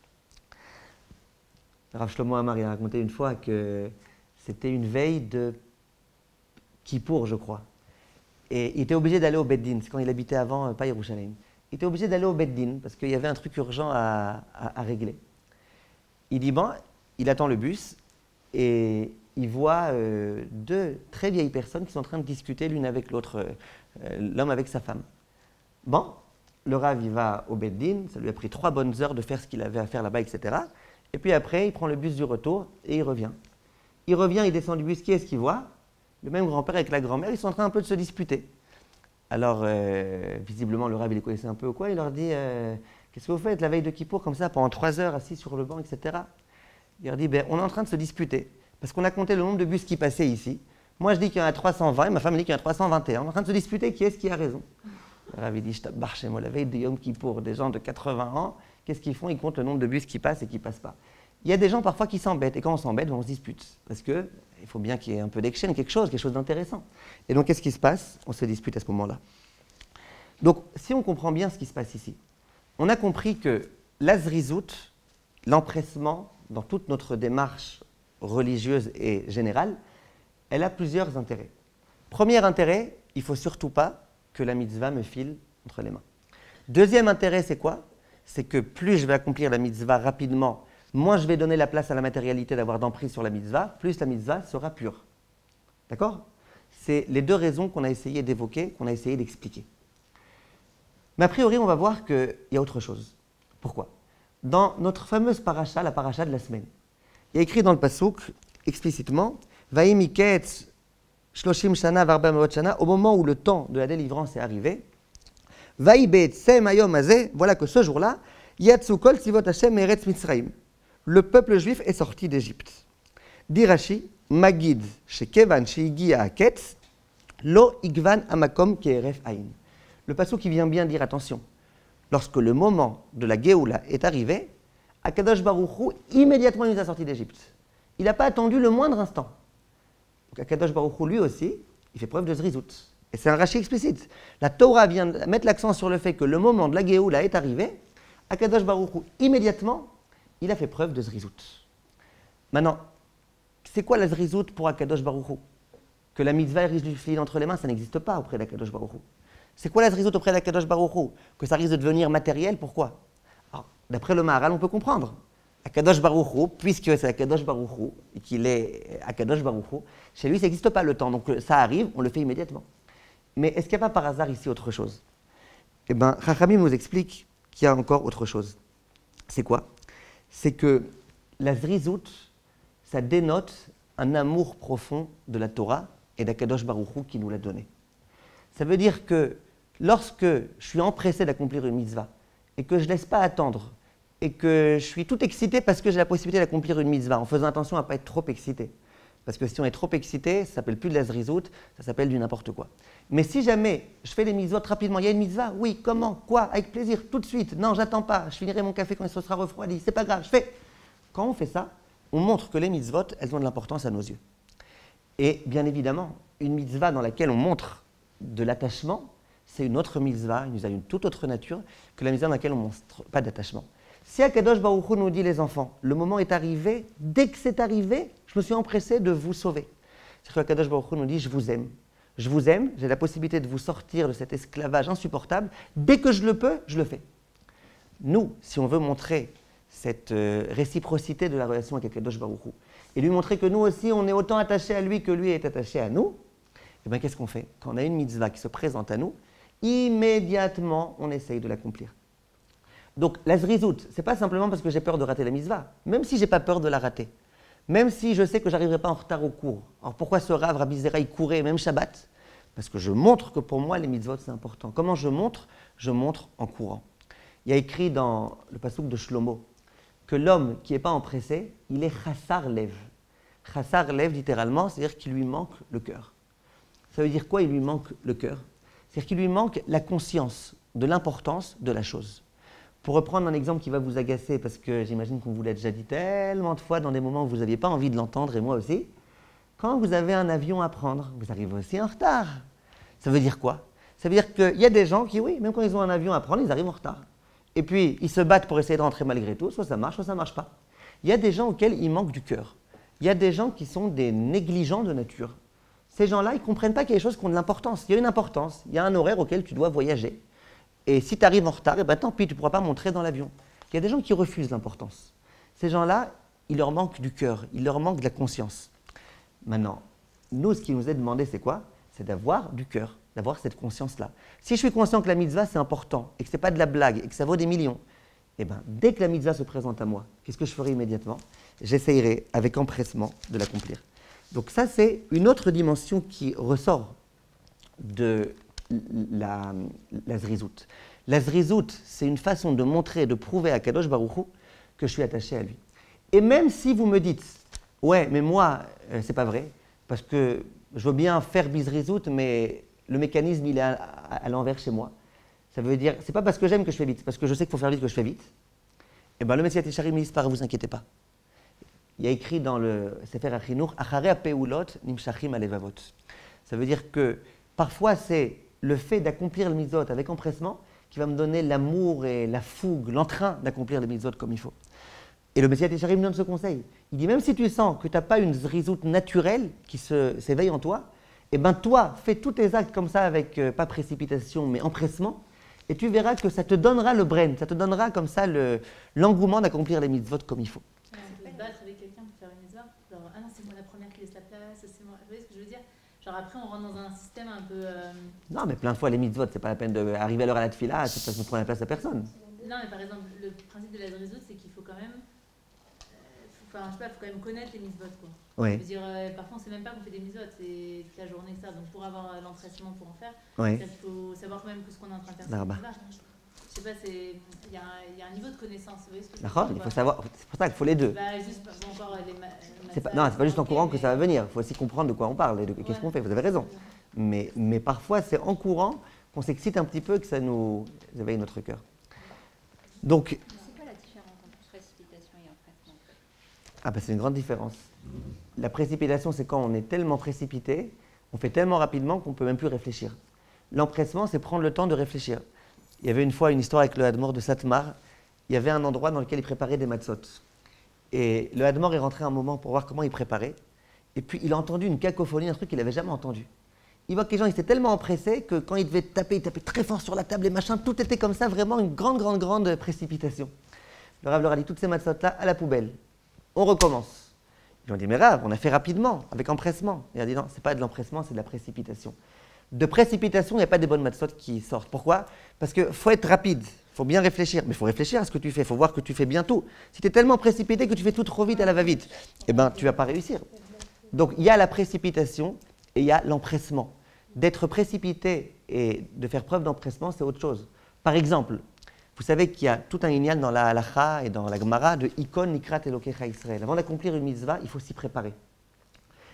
Rav Shlomo Amar a raconté une fois que c'était une veille de Kippour, je crois. Et il était obligé d'aller au Beddin, c'est quand il habitait avant, pas Yerushalayim. Il était obligé d'aller au Beddin parce qu'il y avait un truc urgent à régler. Il dit, il attend le bus et il voit 2 très vieilles personnes qui sont en train de discuter l'une avec l'autre, l'homme avec sa femme. Le Rav, il va au Beddin, ça lui a pris 3 bonnes heures de faire ce qu'il avait à faire là-bas, etc. Et puis après, il prend le bus du retour et il revient. Il descend du bus, qui est-ce qu'il voit? Le même grand-père avec la grand-mère, ils sont en train un peu de se disputer. Alors, visiblement, le Rav, il les connaissait un peu ou quoi, il leur dit qu'est-ce que vous faites la veille de Kippour, comme ça, pendant 3 heures, assis sur le banc, etc. Il leur dit on est en train de se disputer, parce qu'on a compté le nombre de bus qui passaient ici. Moi, je dis qu'il y en a 320, et ma femme dit qu'il y en a 321. On est en train de se disputer qui est-ce qui a raison. Le Rav, il dit je t'abbarre chez moi, la veille de Yom Kippour, des gens de 80 ans, qu'est-ce qu'ils font? Ils comptent le nombre de bus qui passent et qui ne passent pas. Il y a des gens parfois qui s'embêtent, et quand on s'embête, on se dispute, parce qu'il faut bien qu'il y ait un peu d'action, quelque chose d'intéressant. Et donc, qu'est-ce qui se passe? On se dispute à ce moment-là. Donc, si on comprend bien ce qui se passe ici, on a compris que l'azrizout, l'empressement, dans toute notre démarche religieuse et générale, elle a plusieurs intérêts. Premier intérêt, il ne faut surtout pas que la mitzvah me file entre les mains. Deuxième intérêt, c'est quoi? C'est que plus je vais accomplir la mitzvah rapidement, moins je vais donner la place à la matérialité d'avoir d'emprise sur la mitzvah, plus la mitzvah sera pure. D'accord? C'est les 2 raisons qu'on a essayé d'évoquer, qu'on a essayé d'expliquer. Mais a priori, on va voir qu'il y a autre chose. Pourquoi? Dans notre fameuse paracha, la paracha de la semaine, il y a écrit dans le pasouk explicitement « Vaïmiketz shloshim shana varba meot shana » au moment où le temps de la délivrance est arrivé, « Vaïbetsem ayom azeh » voilà que ce jour-là, « Yatsu kol tzivot Hashem eretz Mitzrayim » le peuple juif est sorti d'Égypte. Dit Rashi, « Magid shekevan sheigia aketz lo igvan amakom ke'eref ayin » Le passage qui vient bien dire, attention, lorsque le moment de la Géoula est arrivé, Akadosh Baruch Hu, immédiatement, il nous a sortis d'Égypte. Il n'a pas attendu le moindre instant. Donc Akadosh Baruch Hu, lui aussi, il fait preuve de zrizout. Et c'est un Rashi explicite. La Torah vient mettre l'accent sur le fait que le moment de la Géoula est arrivé, Akadosh Baruch Hu, immédiatement, il a fait preuve de zrizout. Maintenant, c'est quoi la zrizout pour Akadosh Baruch Hu? Que la mitzvah risque de filer entre les mains, ça n'existe pas auprès d'Akadosh Baruch Hu. C'est quoi la zrizout auprès d'Akadosh Baruch Hu? Que ça risque de devenir matériel, pourquoi? Alors, d'après le Maharal, on peut comprendre. Akadosh Baruch Hu, puisque c'est Akadosh Baruch Hu, et qu'il est Akadosh Baruch Hu, chez lui, ça n'existe pas le temps. Donc ça arrive, on le fait immédiatement. Mais est-ce qu'il n'y a pas par hasard ici autre chose? Eh bien, Chachamim nous explique qu'il y a encore autre chose. C'est quoi? C'est que la zrizout, ça dénote un amour profond de la Torah et d'Akadosh Baruch Hu qui nous l'a donné. Ça veut dire que lorsque je suis empressé d'accomplir une mitzvah et que je ne laisse pas attendre et que je suis tout excité parce que j'ai la possibilité d'accomplir une mitzvah en faisant attention à ne pas être trop excité, Parce que si on est trop excité, ça ne s'appelle plus de la zrizout, ça s'appelle du n'importe quoi. Mais si jamais je fais les mitzvot rapidement, il y a une mitzvah, oui, comment, quoi, avec plaisir, tout de suite, non, j'attends pas, je finirai mon café quand il se sera refroidi, c'est pas grave, je fais. Quand on fait ça, on montre que les mitzvot, elles ont de l'importance à nos yeux. Et bien évidemment, une mitzvah dans laquelle on montre de l'attachement, c'est une autre mitzvah, une mitzvah d'une toute autre nature, que la mitzvah dans laquelle on ne montre pas d'attachement. Si Akadosh Baruch Hu nous dit, les enfants, le moment est arrivé, dès que c'est arrivé, je me suis empressé de vous sauver. C'est que Akadosh Baruch Hu nous dit, je vous aime, j'ai la possibilité de vous sortir de cet esclavage insupportable, dès que je le peux, je le fais. Nous, si on veut montrer cette réciprocité de la relation avec Akadosh Baruch Hu, et lui montrer que nous aussi, on est autant attachés à lui que lui est attaché à nous, eh bien qu'est-ce qu'on fait? Quand on a une mitzvah qui se présente à nous, immédiatement, on essaye de l'accomplir. Donc, la zrizout, ce n'est pas simplement parce que j'ai peur de rater la mitzvah, même si je n'ai pas peur de la rater, même si je sais que je n'arriverai pas en retard au cours. Alors, pourquoi ce Rav, Rabbi Zera, il courait, même Shabbat? Parce que je montre que pour moi, les mitzvot, c'est important. Comment je montre? Je montre en courant. Il y a écrit dans le passouk de Shlomo que l'homme qui n'est pas empressé, il est chassar lev. Chassar lev, littéralement, c'est-à-dire qu'il lui manque le cœur. Ça veut dire quoi, il lui manque le cœur? C'est-à-dire qu'il lui manque la conscience de l'importance de la chose. Pour reprendre un exemple qui va vous agacer, parce que j'imagine qu'on vous l'a déjà dit tellement de fois dans des moments où vous n'aviez pas envie de l'entendre, et moi aussi, quand vous avez un avion à prendre, vous arrivez aussi en retard. Ça veut dire quoi? Ça veut dire qu'il y a des gens qui, oui, même quand ils ont un avion à prendre, ils arrivent en retard. Et puis, ils se battent pour essayer de rentrer malgré tout, soit ça marche pas. Il y a des gens auxquels il manque du cœur. Il y a des gens qui sont des négligents de nature. Ces gens-là, ils ne comprennent pas qu'il y a des choses qui ont de l'importance. Il y a une importance, il y a un horaire auquel tu dois voyager. Et si tu arrives en retard, eh ben, tant pis, tu ne pourras pas monter dans l'avion. Il y a des gens qui refusent l'importance. Ces gens-là, il leur manque du cœur, il leur manque de la conscience. Maintenant, nous, ce qui nous est demandé, c'est quoi? C'est d'avoir du cœur, d'avoir cette conscience-là. Si je suis conscient que la mitzvah, c'est important, et que ce n'est pas de la blague, et que ça vaut des millions, eh ben, dès que la mitzvah se présente à moi, qu'est-ce que je ferai immédiatement? J'essayerai avec empressement de l'accomplir. Donc ça, c'est une autre dimension qui ressort de la zrizout. La zrizout, c'est une façon de montrer, de prouver à Kadosh Baruch Hu que je suis attaché à lui. Et même si vous me dites, ouais, mais moi, c'est pas vrai, parce que je veux bien faire bizrizout, mais le mécanisme, il est à l'envers chez moi. Ça veut dire, c'est pas parce que j'aime que je fais vite, c'est parce que je sais qu'il faut faire vite que je fais vite. Et bien, le Messias Yesharim dit, ne vous inquiétez pas. Il y a écrit dans le Sefer HaChinuch, Acharei hapeulot nimshachim alevavot. Ça veut dire que parfois, c'est le fait d'accomplir le mitzvot avec empressement qui va me donner l'amour et la fougue, l'entrain d'accomplir le mitzvot comme il faut. Et le Messias Yesharim donne ce conseil. Il dit, même si tu sens que tu n'as pas une zrizout naturelle qui s'éveille en toi, eh bien toi, fais tous tes actes comme ça avec, pas précipitation, mais empressement, et tu verras que ça te donnera le brain, ça te donnera comme ça l'engouement d'accomplir les mitzvot comme il faut. On peut se battre avec quelqu'un pour faire une mitzvah, genre, ah non, c'est moi la première qui laisse la place, c'est moi. Vous voyez ce que je veux dire? Genre après, on rentre dans un système un peu... Non, mais plein de fois, les mitzvot, c'est pas la peine d'arriver à l'heure à la tefila, c'est parce qu'on prend la place à personne. Non, mais par exemple, le principe de la zrizout, c'est qu'il faut quand même... Enfin, je sais pas, il faut quand même connaître les mitzvot, quoi. Oui. Je veux dire, parfois, on ne sait même pas qu'on fait des mitzvot, c'est toute la journée que ça. Donc, pour avoir l'empressement pour en faire, Oui. il faut savoir quand même que ce qu'on est en train de faire, Là-bas. je sais pas, il y a un niveau de connaissance, vous voyez ce que je veux D'accord, dire, il faut savoir, c'est pour ça qu'il faut les deux. Bah, juste, bon, encore les Non, c'est pas juste en courant que ça va venir, il faut aussi comprendre de quoi on parle et de qu'est-ce qu'on fait, vous avez raison. Mais parfois, c'est en courant qu'on s'excite un petit peu, que ça nous éveille notre cœur. Donc, c'est quoi la différence entre précipitation et empressement? ah ben c'est une grande différence. La précipitation, c'est quand on est tellement précipité, on fait tellement rapidement qu'on ne peut même plus réfléchir. L'empressement, c'est prendre le temps de réfléchir. Il y avait une fois une histoire avec le Hadmor de Satmar. Il y avait un endroit dans lequel il préparait des matzot. Et le Hadmor est rentré un moment pour voir comment il préparait. Et puis il a entendu une cacophonie, un truc qu'il n'avait jamais entendu. Il voit que les gens étaient tellement empressés que quand ils devaient taper, ils tapaient très fort sur la table et machin. Tout était comme ça, vraiment une grande précipitation. Le Rav leur a dit toutes ces matzot-là à la poubelle. On recommence. Ils ont dit, mais Rav, on a fait rapidement, avec empressement. Il a dit, non, ce n'est pas de l'empressement, c'est de la précipitation. De précipitation, il n'y a pas des bonnes matzot qui sortent. Pourquoi? Parce qu'il faut être rapide, il faut bien réfléchir. Mais il faut réfléchir à ce que tu fais, il faut voir que tu fais bien tout. Si tu es tellement précipité que tu fais tout trop vite à la va-vite, eh ben, tu ne vas pas réussir. Donc, il y a la précipitation et il y a l'empressement. D'être précipité et de faire preuve d'empressement, c'est autre chose. Par exemple, vous savez qu'il y a tout un inyan dans la halacha et dans la gemara de Ikon Nikrat Elokecha Israël. Avant d'accomplir une mitzvah, il faut s'y préparer. Il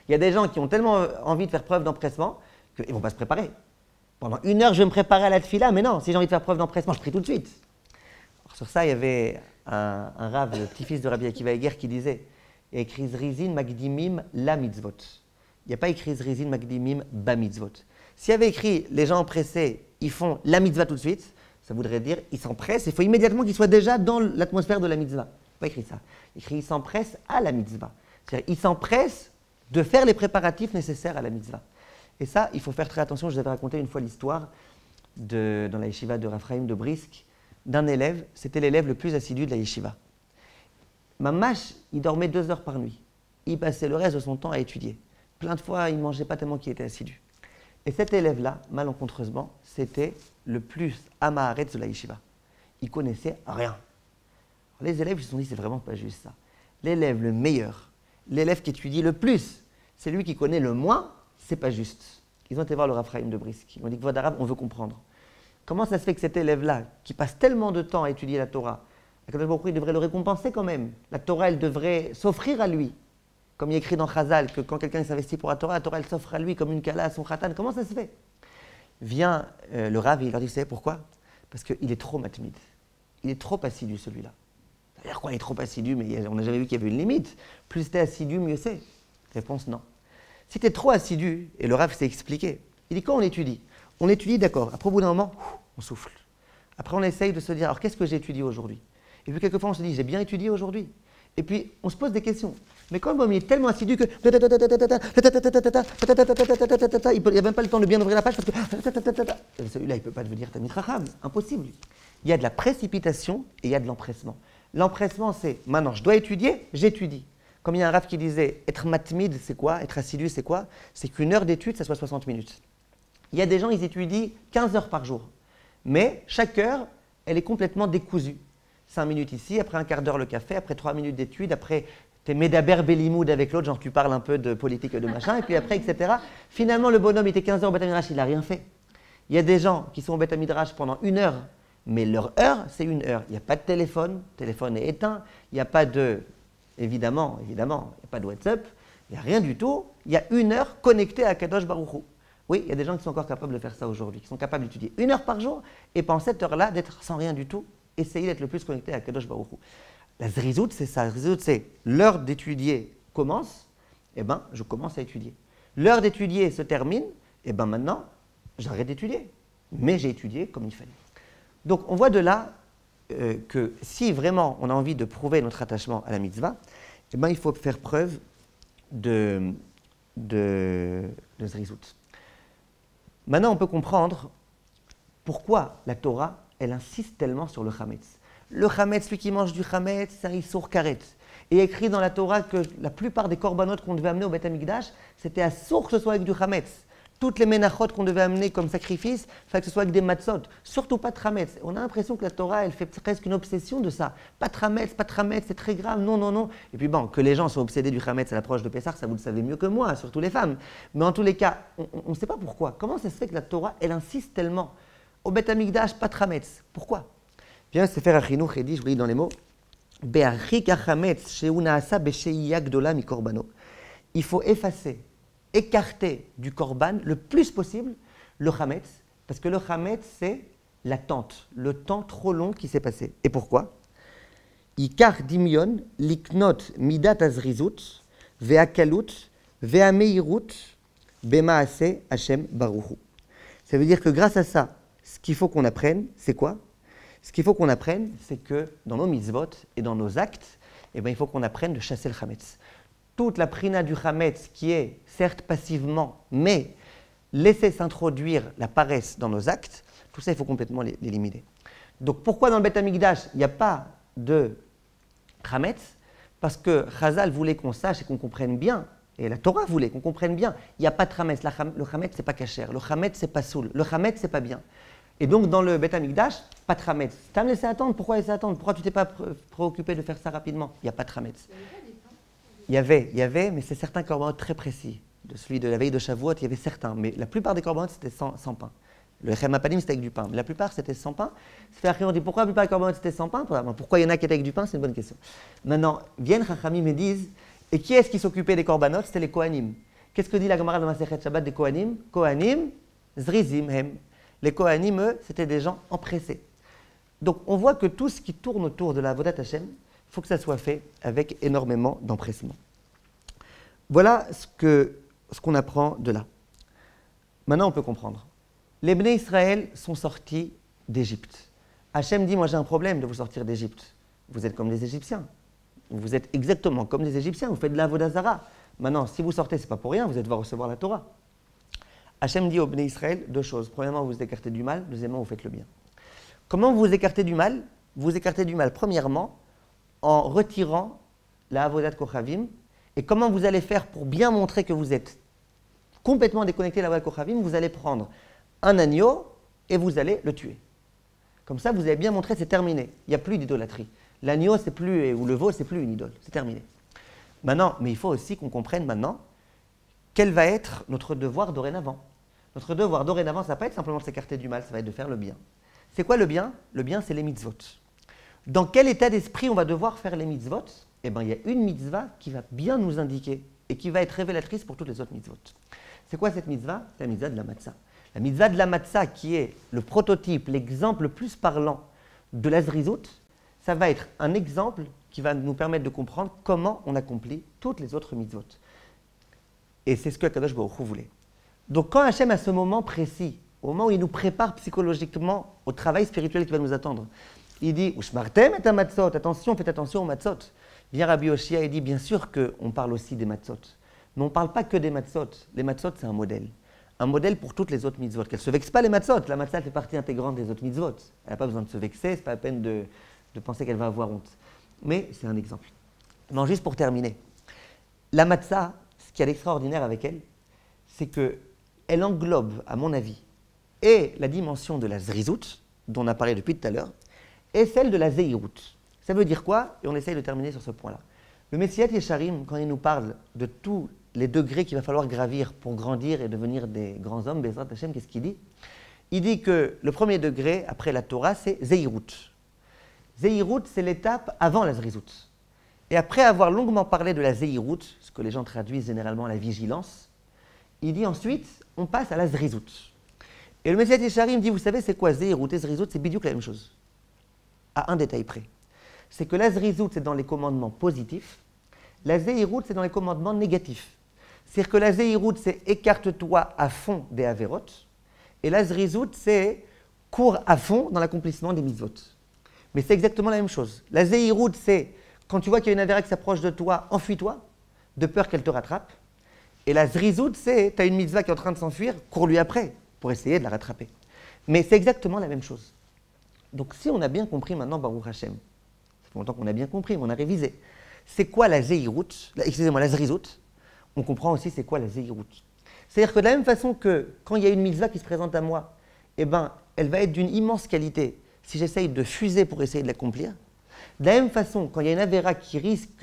Il y a des gens qui ont tellement envie de faire preuve d'empressement qu'ils ne vont pas se préparer. Pendant 1 heure, je vais me préparer à la tefila, mais non, si j'ai envie de faire preuve d'empressement, je prie tout de suite. Alors, sur ça, il y avait un rave, le petit-fils de Rabbi Akiva Eger, qui disait il y a écrit Zrizin Magdimim la mitzvot. Il n'y a pas écrit Zrizin Magdimim ba mitzvot. S'il y avait écrit les gens empressés, ils font la mitzvah tout de suite, ça voudrait dire ils s'empressent, il faut immédiatement qu'ils soient déjà dans l'atmosphère de la mitzvah. Pas écrit ça. Écrit ils s'empressent à la mitzvah. C'est-à-dire ils s'empressent de faire les préparatifs nécessaires à la mitzvah. Et ça, il faut faire très attention. Je vous avais raconté une fois l'histoire dans la yeshiva de Raphaïm de Brisk d'un élève. C'était l'élève le plus assidu de la yeshiva. Mamash, il dormait 2 heures par nuit. Il passait le reste de son temps à étudier. Plein de fois, il ne mangeait pas tellement qu'il était assidu. Et cet élève-là, malencontreusement, c'était le plus amaharetz de la yeshiva. Il connaissait rien. Alors, les élèves, ils se sont dit, c'est vraiment pas juste ça. L'élève le meilleur, l'élève qui étudie le plus, c'est lui qui connaît le moins, c'est pas juste. Ils ont été voir le Raphaïm de Brisk. Ils ont dit que Vodarav, on veut comprendre. Comment ça se fait que cet élève-là, qui passe tellement de temps à étudier la Torah, il devrait le récompenser quand même. La Torah, elle devrait s'offrir à lui. Comme il est écrit dans Chazal, que quand quelqu'un s'investit pour la Torah, elle s'offre à lui comme une kala à son khatan. Comment ça se fait? Vient le Rav, il leur dit, vous savez pourquoi? Parce qu'il est trop matmide. Il est trop assidu, celui-là. C'est-à-dire quoi, il est trop assidu, mais on n'a jamais vu qu'il y avait une limite. Plus tu es assidu, mieux c'est. Réponse, non. Si tu es trop assidu, et le Rav s'est expliqué, il dit quand on étudie, d'accord. Après, au bout d'un moment, on souffle. Après, on essaye de se dire, alors qu'est-ce que j'ai étudié aujourd'hui? Et puis, quelquefois, on se dit, j'ai bien étudié aujourd'hui. Et puis, on se pose des questions. Mais quand il est tellement assidu que il n'a même pas le temps de bien ouvrir la page parce que celui-là, il ne peut pas devenir Talmid Chacham. Impossible. Il y a de la précipitation et il y a de l'empressement. L'empressement, c'est maintenant, je dois étudier, j'étudie. Comme il y a un raf qui disait, être matmide, c'est quoi? Être assidu, c'est quoi? C'est qu'une heure d'étude, ça soit 60 minutes. Il y a des gens, ils étudient 15 heures par jour. Mais chaque heure, elle est complètement décousue. 5 minutes ici, après un quart d'heure le café, après 3 minutes d'étude, après t'es médaber belimoud avec l'autre, genre tu parles un peu de politique et de machin, et puis après, etc. Finalement, le bonhomme, il était 15 heures au Beth Midrash, il n'a rien fait. Il y a des gens qui sont au Beth Midrash pendant 1 heure, mais leur heure, c'est 1 heure. Il n'y a pas de téléphone, le téléphone est éteint, il n'y a pas de... Évidemment, il n'y a pas de WhatsApp, il n'y a rien du tout. Il y a 1 heure connectée à Kadosh Baruch Hu. Oui, il y a des gens qui sont encore capables de faire ça aujourd'hui, qui sont capables d'étudier 1 heure par jour, et pendant cette heure-là, d'être sans rien du tout, essayer d'être le plus connecté à Kadosh Baruch Hu. La zrizout, c'est ça. La zrizout, c'est l'heure d'étudier commence, et ben je commence à étudier. L'heure d'étudier se termine, et ben maintenant, j'arrête d'étudier. Mais j'ai étudié comme il fallait. Donc on voit de là que si vraiment on a envie de prouver notre attachement à la mitzvah, eh ben, il faut faire preuve de zrizout. Maintenant, on peut comprendre pourquoi la Torah, elle insiste tellement sur le chametz. Le chametz, celui qui mange du chametz, c'est un issour karet. Et il y a écrit dans la Torah que la plupart des korbanot qu'on devait amener au Beth Amikdash, c'était assour que ce soit avec du chametz. Toutes les menachot qu'on devait amener comme sacrifice, il fallait que ce soit avec des matzot. Surtout pas de chametz. On a l'impression que la Torah, elle fait presque une obsession de ça. Pas de chametz, c'est très grave, non, non, non. Et puis bon, que les gens sont obsédés du chametz à l'approche de Pessah, ça vous le savez mieux que moi, surtout les femmes. Mais en tous les cas, on ne sait pas pourquoi. Comment ça se fait que la Torah, elle insiste tellement? Au Beth Amikdash, pas de chametz. Pourquoi? Bien, c'est faire Achinoch et dit, je vous lis dans les mots, il faut effacer, écarter du korban le plus possible le chametz, parce que le chametz, c'est l'attente, le temps trop long qui s'est passé. Et pourquoi? Ikar dimion liknot midat azrizut ve'akalut ve'ameirut bemaase Hashem baruchu. Ça veut dire que grâce à ça, ce qu'il faut qu'on apprenne, c'est quoi? Ce qu'il faut qu'on apprenne, c'est que dans nos mitzvot et dans nos actes, eh ben, il faut qu'on apprenne de chasser le chametz. Toute la prina du chametz qui est, certes passivement, mais laisser s'introduire la paresse dans nos actes, tout ça, il faut complètement l'éliminer. Donc pourquoi dans le Beth Amikdash, il n'y a pas de chametz? Parce que Chazal voulait qu'on sache et qu'on comprenne bien, et la Torah voulait qu'on comprenne bien, il n'y a pas de chametz. Le chametz, c'est pas kasher. Le chametz, c'est pas soul. Le chametz, c'est pas bien. Et donc, dans le Beth Amikdash, pas de chametz. Tu as me laissé attendre, pourquoi laisser attendre? Pourquoi tu t'es pas préoccupé de faire ça rapidement? Il n'y a pas de chametz. Il y avait, mais c'est certains corbanotes très précis. De celui de la veille de Shavuot, il y avait certains, mais la plupart des corbanotes, c'était sans pain. Le chemapanim, c'était avec du pain, mais la plupart, c'était sans pain. C'est fait on dit pourquoi la plupart des corbanotes, c'était sans pain? Pourquoi il y en a qui étaient avec du pain? C'est une bonne question. Maintenant, viennent Chachamim et disent, et qui est-ce qui s'occupait des corbanotes? C'était les Kohanim. Qu'est-ce que dit la Gemara dans Masechet Shabbat des Kohanim? Kohanim, zrizim hem. Les Kohanim, eux, c'était des gens empressés. Donc on voit que tout ce qui tourne autour de la Avodat Hashem, il faut que ça soit fait avec énormément d'empressement. Voilà ce qu'on apprend de là. Maintenant, on peut comprendre. Les Bnei Israël sont sortis d'Égypte. Hachem dit, moi j'ai un problème de vous sortir d'Égypte. Vous êtes comme les Égyptiens. Vous êtes exactement comme les Égyptiens, vous faites de la Avodah Zara. Maintenant, si vous sortez, ce n'est pas pour rien, vous allez devoir recevoir la Torah. Hachem dit aux Bnei Israël deux choses. Premièrement, vous vous écartez du mal. Deuxièmement, vous faites le bien. Comment vous vous écartez du mal? Vous vous écartez du mal, premièrement, en retirant la Avodat Kochavim. Et comment vous allez faire pour bien montrer que vous êtes complètement déconnecté de la Avodat Kochavim? Vous allez prendre un agneau et vous allez le tuer. Comme ça, vous avez bien montré, c'est terminé. Il n'y a plus d'idolâtrie. L'agneau, c'est plus, ou le veau, c'est plus une idole. C'est terminé. Maintenant, mais il faut aussi qu'on comprenne maintenant quel va être notre devoir dorénavant. Notre devoir dorénavant, ça ne va pas être simplement de s'écarter du mal, ça va être de faire le bien. C'est quoi le bien? Le bien, c'est les mitzvot. Dans quel état d'esprit on va devoir faire les mitzvot? Eh bien, il y a une mitzvah qui va bien nous indiquer et qui va être révélatrice pour toutes les autres mitzvot. C'est quoi cette mitzvah? La mitzvah de la matzah. La mitzvah de la matzah, qui est le prototype, l'exemple le plus parlant de la zrizout, ça va être un exemple qui va nous permettre de comprendre comment on accomplit toutes les autres mitzvot. Et c'est ce que Kadosh Baruch Hu voulait. Donc quand Hachem, à ce moment précis, au moment où il nous prépare psychologiquement au travail spirituel qui va nous attendre, il dit « Ushmartem et matzot » attention, faites attention aux matzot. Bien Rabbi Yoshia, il dit bien sûr qu'on parle aussi des matzot, mais on ne parle pas que des matzot. Les matzot, c'est un modèle pour toutes les autres mitzvot. Qu'elles ne se vexent pas, les matzot. La matzah fait partie intégrante des autres mitzvot. Elle n'a pas besoin de se vexer, ce n'est pas la peine de penser qu'elle va avoir honte. Mais c'est un exemple. Non, juste pour terminer. La matzah, ce qui est extraordinaire avec elle, c'est qu'elle englobe, à mon avis, et la dimension de la zrizout, dont on a parlé depuis tout à l'heure, et celle de la zéhirout. Ça veut dire quoi? Et on essaye de terminer sur ce point-là. Le Messiat Yesharim, quand il nous parle de tous les degrés qu'il va falloir gravir pour grandir et devenir des grands hommes, Bezrat Hashem, qu'est-ce qu'il dit? Il dit que le premier degré, après la Torah, c'est zéhirout. Zéhirout, c'est l'étape avant la zrizout. Et après avoir longuement parlé de la zéhirout, ce que les gens traduisent généralement la vigilance, il dit ensuite, on passe à la zrizout. Et le Messiat Yesharim dit, vous savez, c'est quoi zéhirout et zrizout? C'est bidiouk la même chose. À un détail près. C'est que la zrizout, c'est dans les commandements positifs. La zéhirout, c'est dans les commandements négatifs. C'est-à-dire que la zéhirout, c'est écarte-toi à fond des avérotes. Et la zrizout, c'est cours à fond dans l'accomplissement des mitzvot. Mais c'est exactement la même chose. La zéhirout, c'est quand tu vois qu'il y a une avéra qui s'approche de toi, enfuis-toi, de peur qu'elle te rattrape. Et la zrizout, c'est tu as une mitzvah qui est en train de s'enfuir, cours-lui après pour essayer de la rattraper. Mais c'est exactement la même chose. Donc si on a bien compris maintenant, Baruch Hashem, ça fait longtemps qu'on a bien compris, mais on a révisé. C'est quoi la zéhirout? Excusez-moi, la zrizout. On comprend aussi c'est quoi la zéhirout. C'est-à-dire que de la même façon que quand il y a une mitzvah qui se présente à moi, eh ben, elle va être d'une immense qualité si j'essaye de fuser pour essayer de l'accomplir. De la même façon, quand il y a une avéra qui risque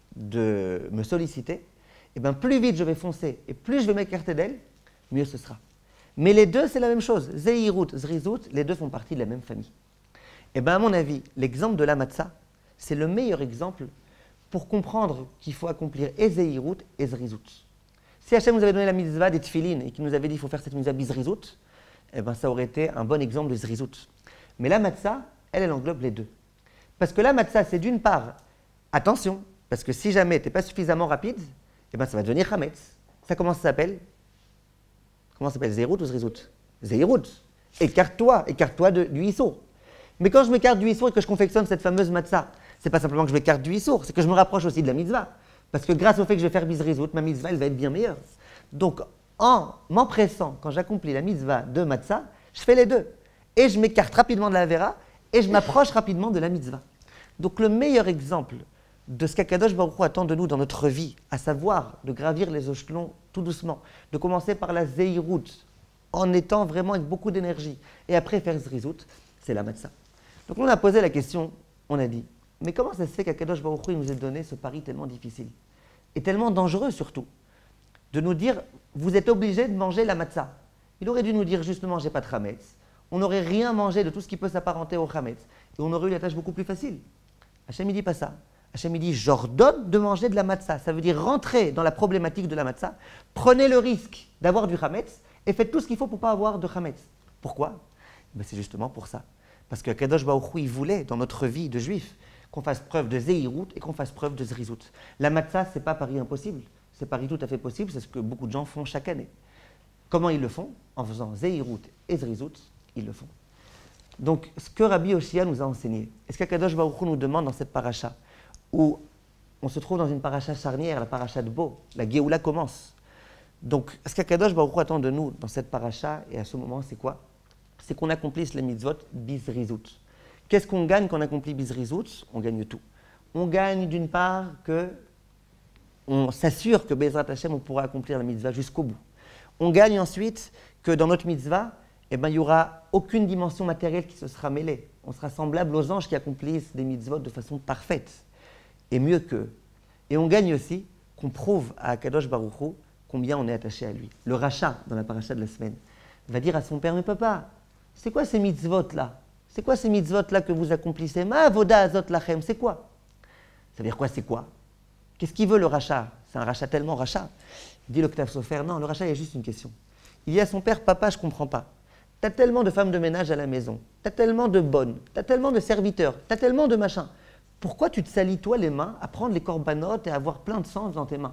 de me solliciter, eh ben, plus vite je vais foncer et plus je vais m'écarter d'elle, mieux ce sera. Mais les deux, c'est la même chose. Zéhirout, zrizout, les deux font partie de la même famille. Eh bien, à mon avis, l'exemple de la matzah, c'est le meilleur exemple pour comprendre qu'il faut accomplir et zéhirout et zrizout. Si Hachem nous avait donné la mitzvah des tfilines et qu'il nous avait dit qu'il faut faire cette mitzvah bizrizout, eh ben, ça aurait été un bon exemple de zrizout. Mais la matzah, elle englobe les deux. Parce que la matzah, c'est d'une part, attention, parce que si jamais tu n'es pas suffisamment rapide, eh ben, ça va devenir chametz. Ça, comment ça s'appelle? Comment ça s'appelle? Zéhirout ou zrizout? Zéhirout. Écarte-toi du issour. Mais quand je m'écarte du issour et que je confectionne cette fameuse matzah, c'est pas simplement que je m'écarte du issour, c'est que je me rapproche aussi de la mitzvah. Parce que grâce au fait que je vais faire bizrizout, ma mitzvah, elle va être bien meilleure. Donc, en m'empressant, quand j'accomplis la mitzvah de matzah, je fais les deux. Et je m'écarte rapidement de la vera et je m'approche rapidement de la mitzvah. Donc, le meilleur exemple de ce qu'Akadosh Baruch Hu attend de nous dans notre vie, à savoir de gravir les échelons tout doucement, de commencer par la zéhirout, en étant vraiment avec beaucoup d'énergie, et après faire zrizout, c'est la matzah. Donc, on a posé la question, on a dit, mais comment ça se fait qu'Akadosh Baruch Hu nous ait donné ce pari tellement difficile et tellement dangereux surtout, de nous dire, vous êtes obligés de manger la matzah. Il aurait dû nous dire juste ne mangez pas de chametz, on n'aurait rien mangé de tout ce qui peut s'apparenter au chametz, et on aurait eu la tâche beaucoup plus facile. Hachem ne dit pas ça. Hachem il dit, j'ordonne de manger de la matzah. Ça veut dire rentrer dans la problématique de la matzah. Prenez le risque d'avoir du chametz et faites tout ce qu'il faut pour ne pas avoir de chametz. Pourquoi? Ben, c'est justement pour ça. Parce que Kadosh Baruch Hu, il voulait, dans notre vie de juif, qu'on fasse preuve de zéhirout et qu'on fasse preuve de zrizout. La matzah, ce n'est pas pari impossible. C'est pari tout à fait possible, c'est ce que beaucoup de gens font chaque année. Comment ils le font? En faisant zéhirout et zrizout, ils le font. Donc, ce que Rabbi Oshia nous a enseigné, est-ce qu'Akadosh Baruch Hu nous demande dans cette paracha, où on se trouve dans une paracha charnière, la paracha de Bo, la Géoula commence. Donc, ce qu'Akadosh Baruch Hu attend de nous dans cette paracha, et à ce moment, c'est quoi? C'est qu'on accomplisse les mitzvot bizrizout. Qu'est-ce qu'on gagne quand on accomplit bizrizout? On gagne tout. On gagne d'une part que on s'assure que Bezrat Hashem, on pourra accomplir la mitzvah jusqu'au bout. On gagne ensuite que dans notre mitzvah, eh ben, il n'y aura aucune dimension matérielle qui se sera mêlée. On sera semblable aux anges qui accomplissent des mitzvot de façon parfaite, et mieux qu'eux. Et on gagne aussi qu'on prouve à Kadosh Baruch Hu combien on est attaché à lui. Le rachat, dans la paracha de la semaine, va dire à son père, mais papa, c'est quoi ces mitzvot-là? C'est quoi ces mitzvot-là que vous accomplissez? Ma avoda azot lachem, c'est quoi? Ça veut dire quoi, c'est quoi? Qu'est-ce qu'il veut le rachat? C'est un rachat tellement rachat. Il dit le Ktav Sofer, non, le rachat, il y a juste une question. Il dit à son père, papa, je ne comprends pas. Tu as tellement de femmes de ménage à la maison, tu as tellement de bonnes, tu as tellement de serviteurs, tu as tellement de machins. Pourquoi tu te salis toi les mains à prendre les corbanotes et à avoir plein de sang dans tes mains?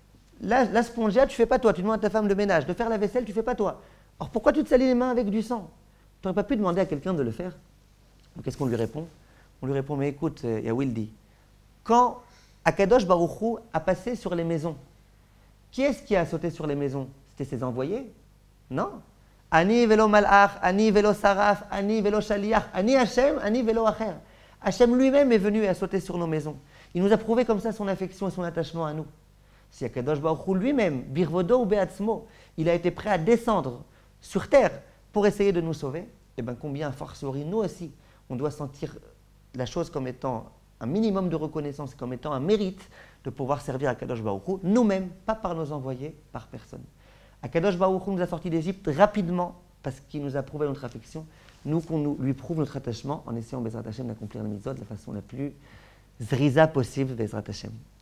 La spongia, tu ne fais pas toi, tu demandes à ta femme de ménage. De faire la vaisselle, tu ne fais pas toi. Alors pourquoi tu te salis les mains avec du sang? Tu n'aurais pas pu demander à quelqu'un de le faire? Donc qu'est-ce qu'on lui répond? On lui répond, mais écoute, Yahwildi, quand Akadosh Baruch Hu a passé sur les maisons, qui est-ce qui a sauté sur les maisons? C'était ses envoyés? Non. Ani velo malach, ani velo saraf, ani velo shaliach, ani Hashem, ani velo acher. Hashem lui-même est venu et a sauté sur nos maisons. Il nous a prouvé comme ça son affection et son attachement à nous. Si Akadosh Baruch Hu lui-même, birvodo ou beatzmo, il a été prêt à descendre sur terre pour essayer de nous sauver, eh bien combien, a fortiori, nous aussi, on doit sentir la chose comme étant un minimum de reconnaissance, comme étant un mérite de pouvoir servir Akadosh Baruch Hu, nous-mêmes, pas par nos envoyés, par personne. Akadosh Baruch Hu nous a sortis d'Égypte rapidement parce qu'il nous a prouvé notre affection, nous qu'on lui prouve notre attachement en essayant Bezrat Hashem d'accomplir la mitzvot de la façon la plus zriza possible Bezrat Hashem.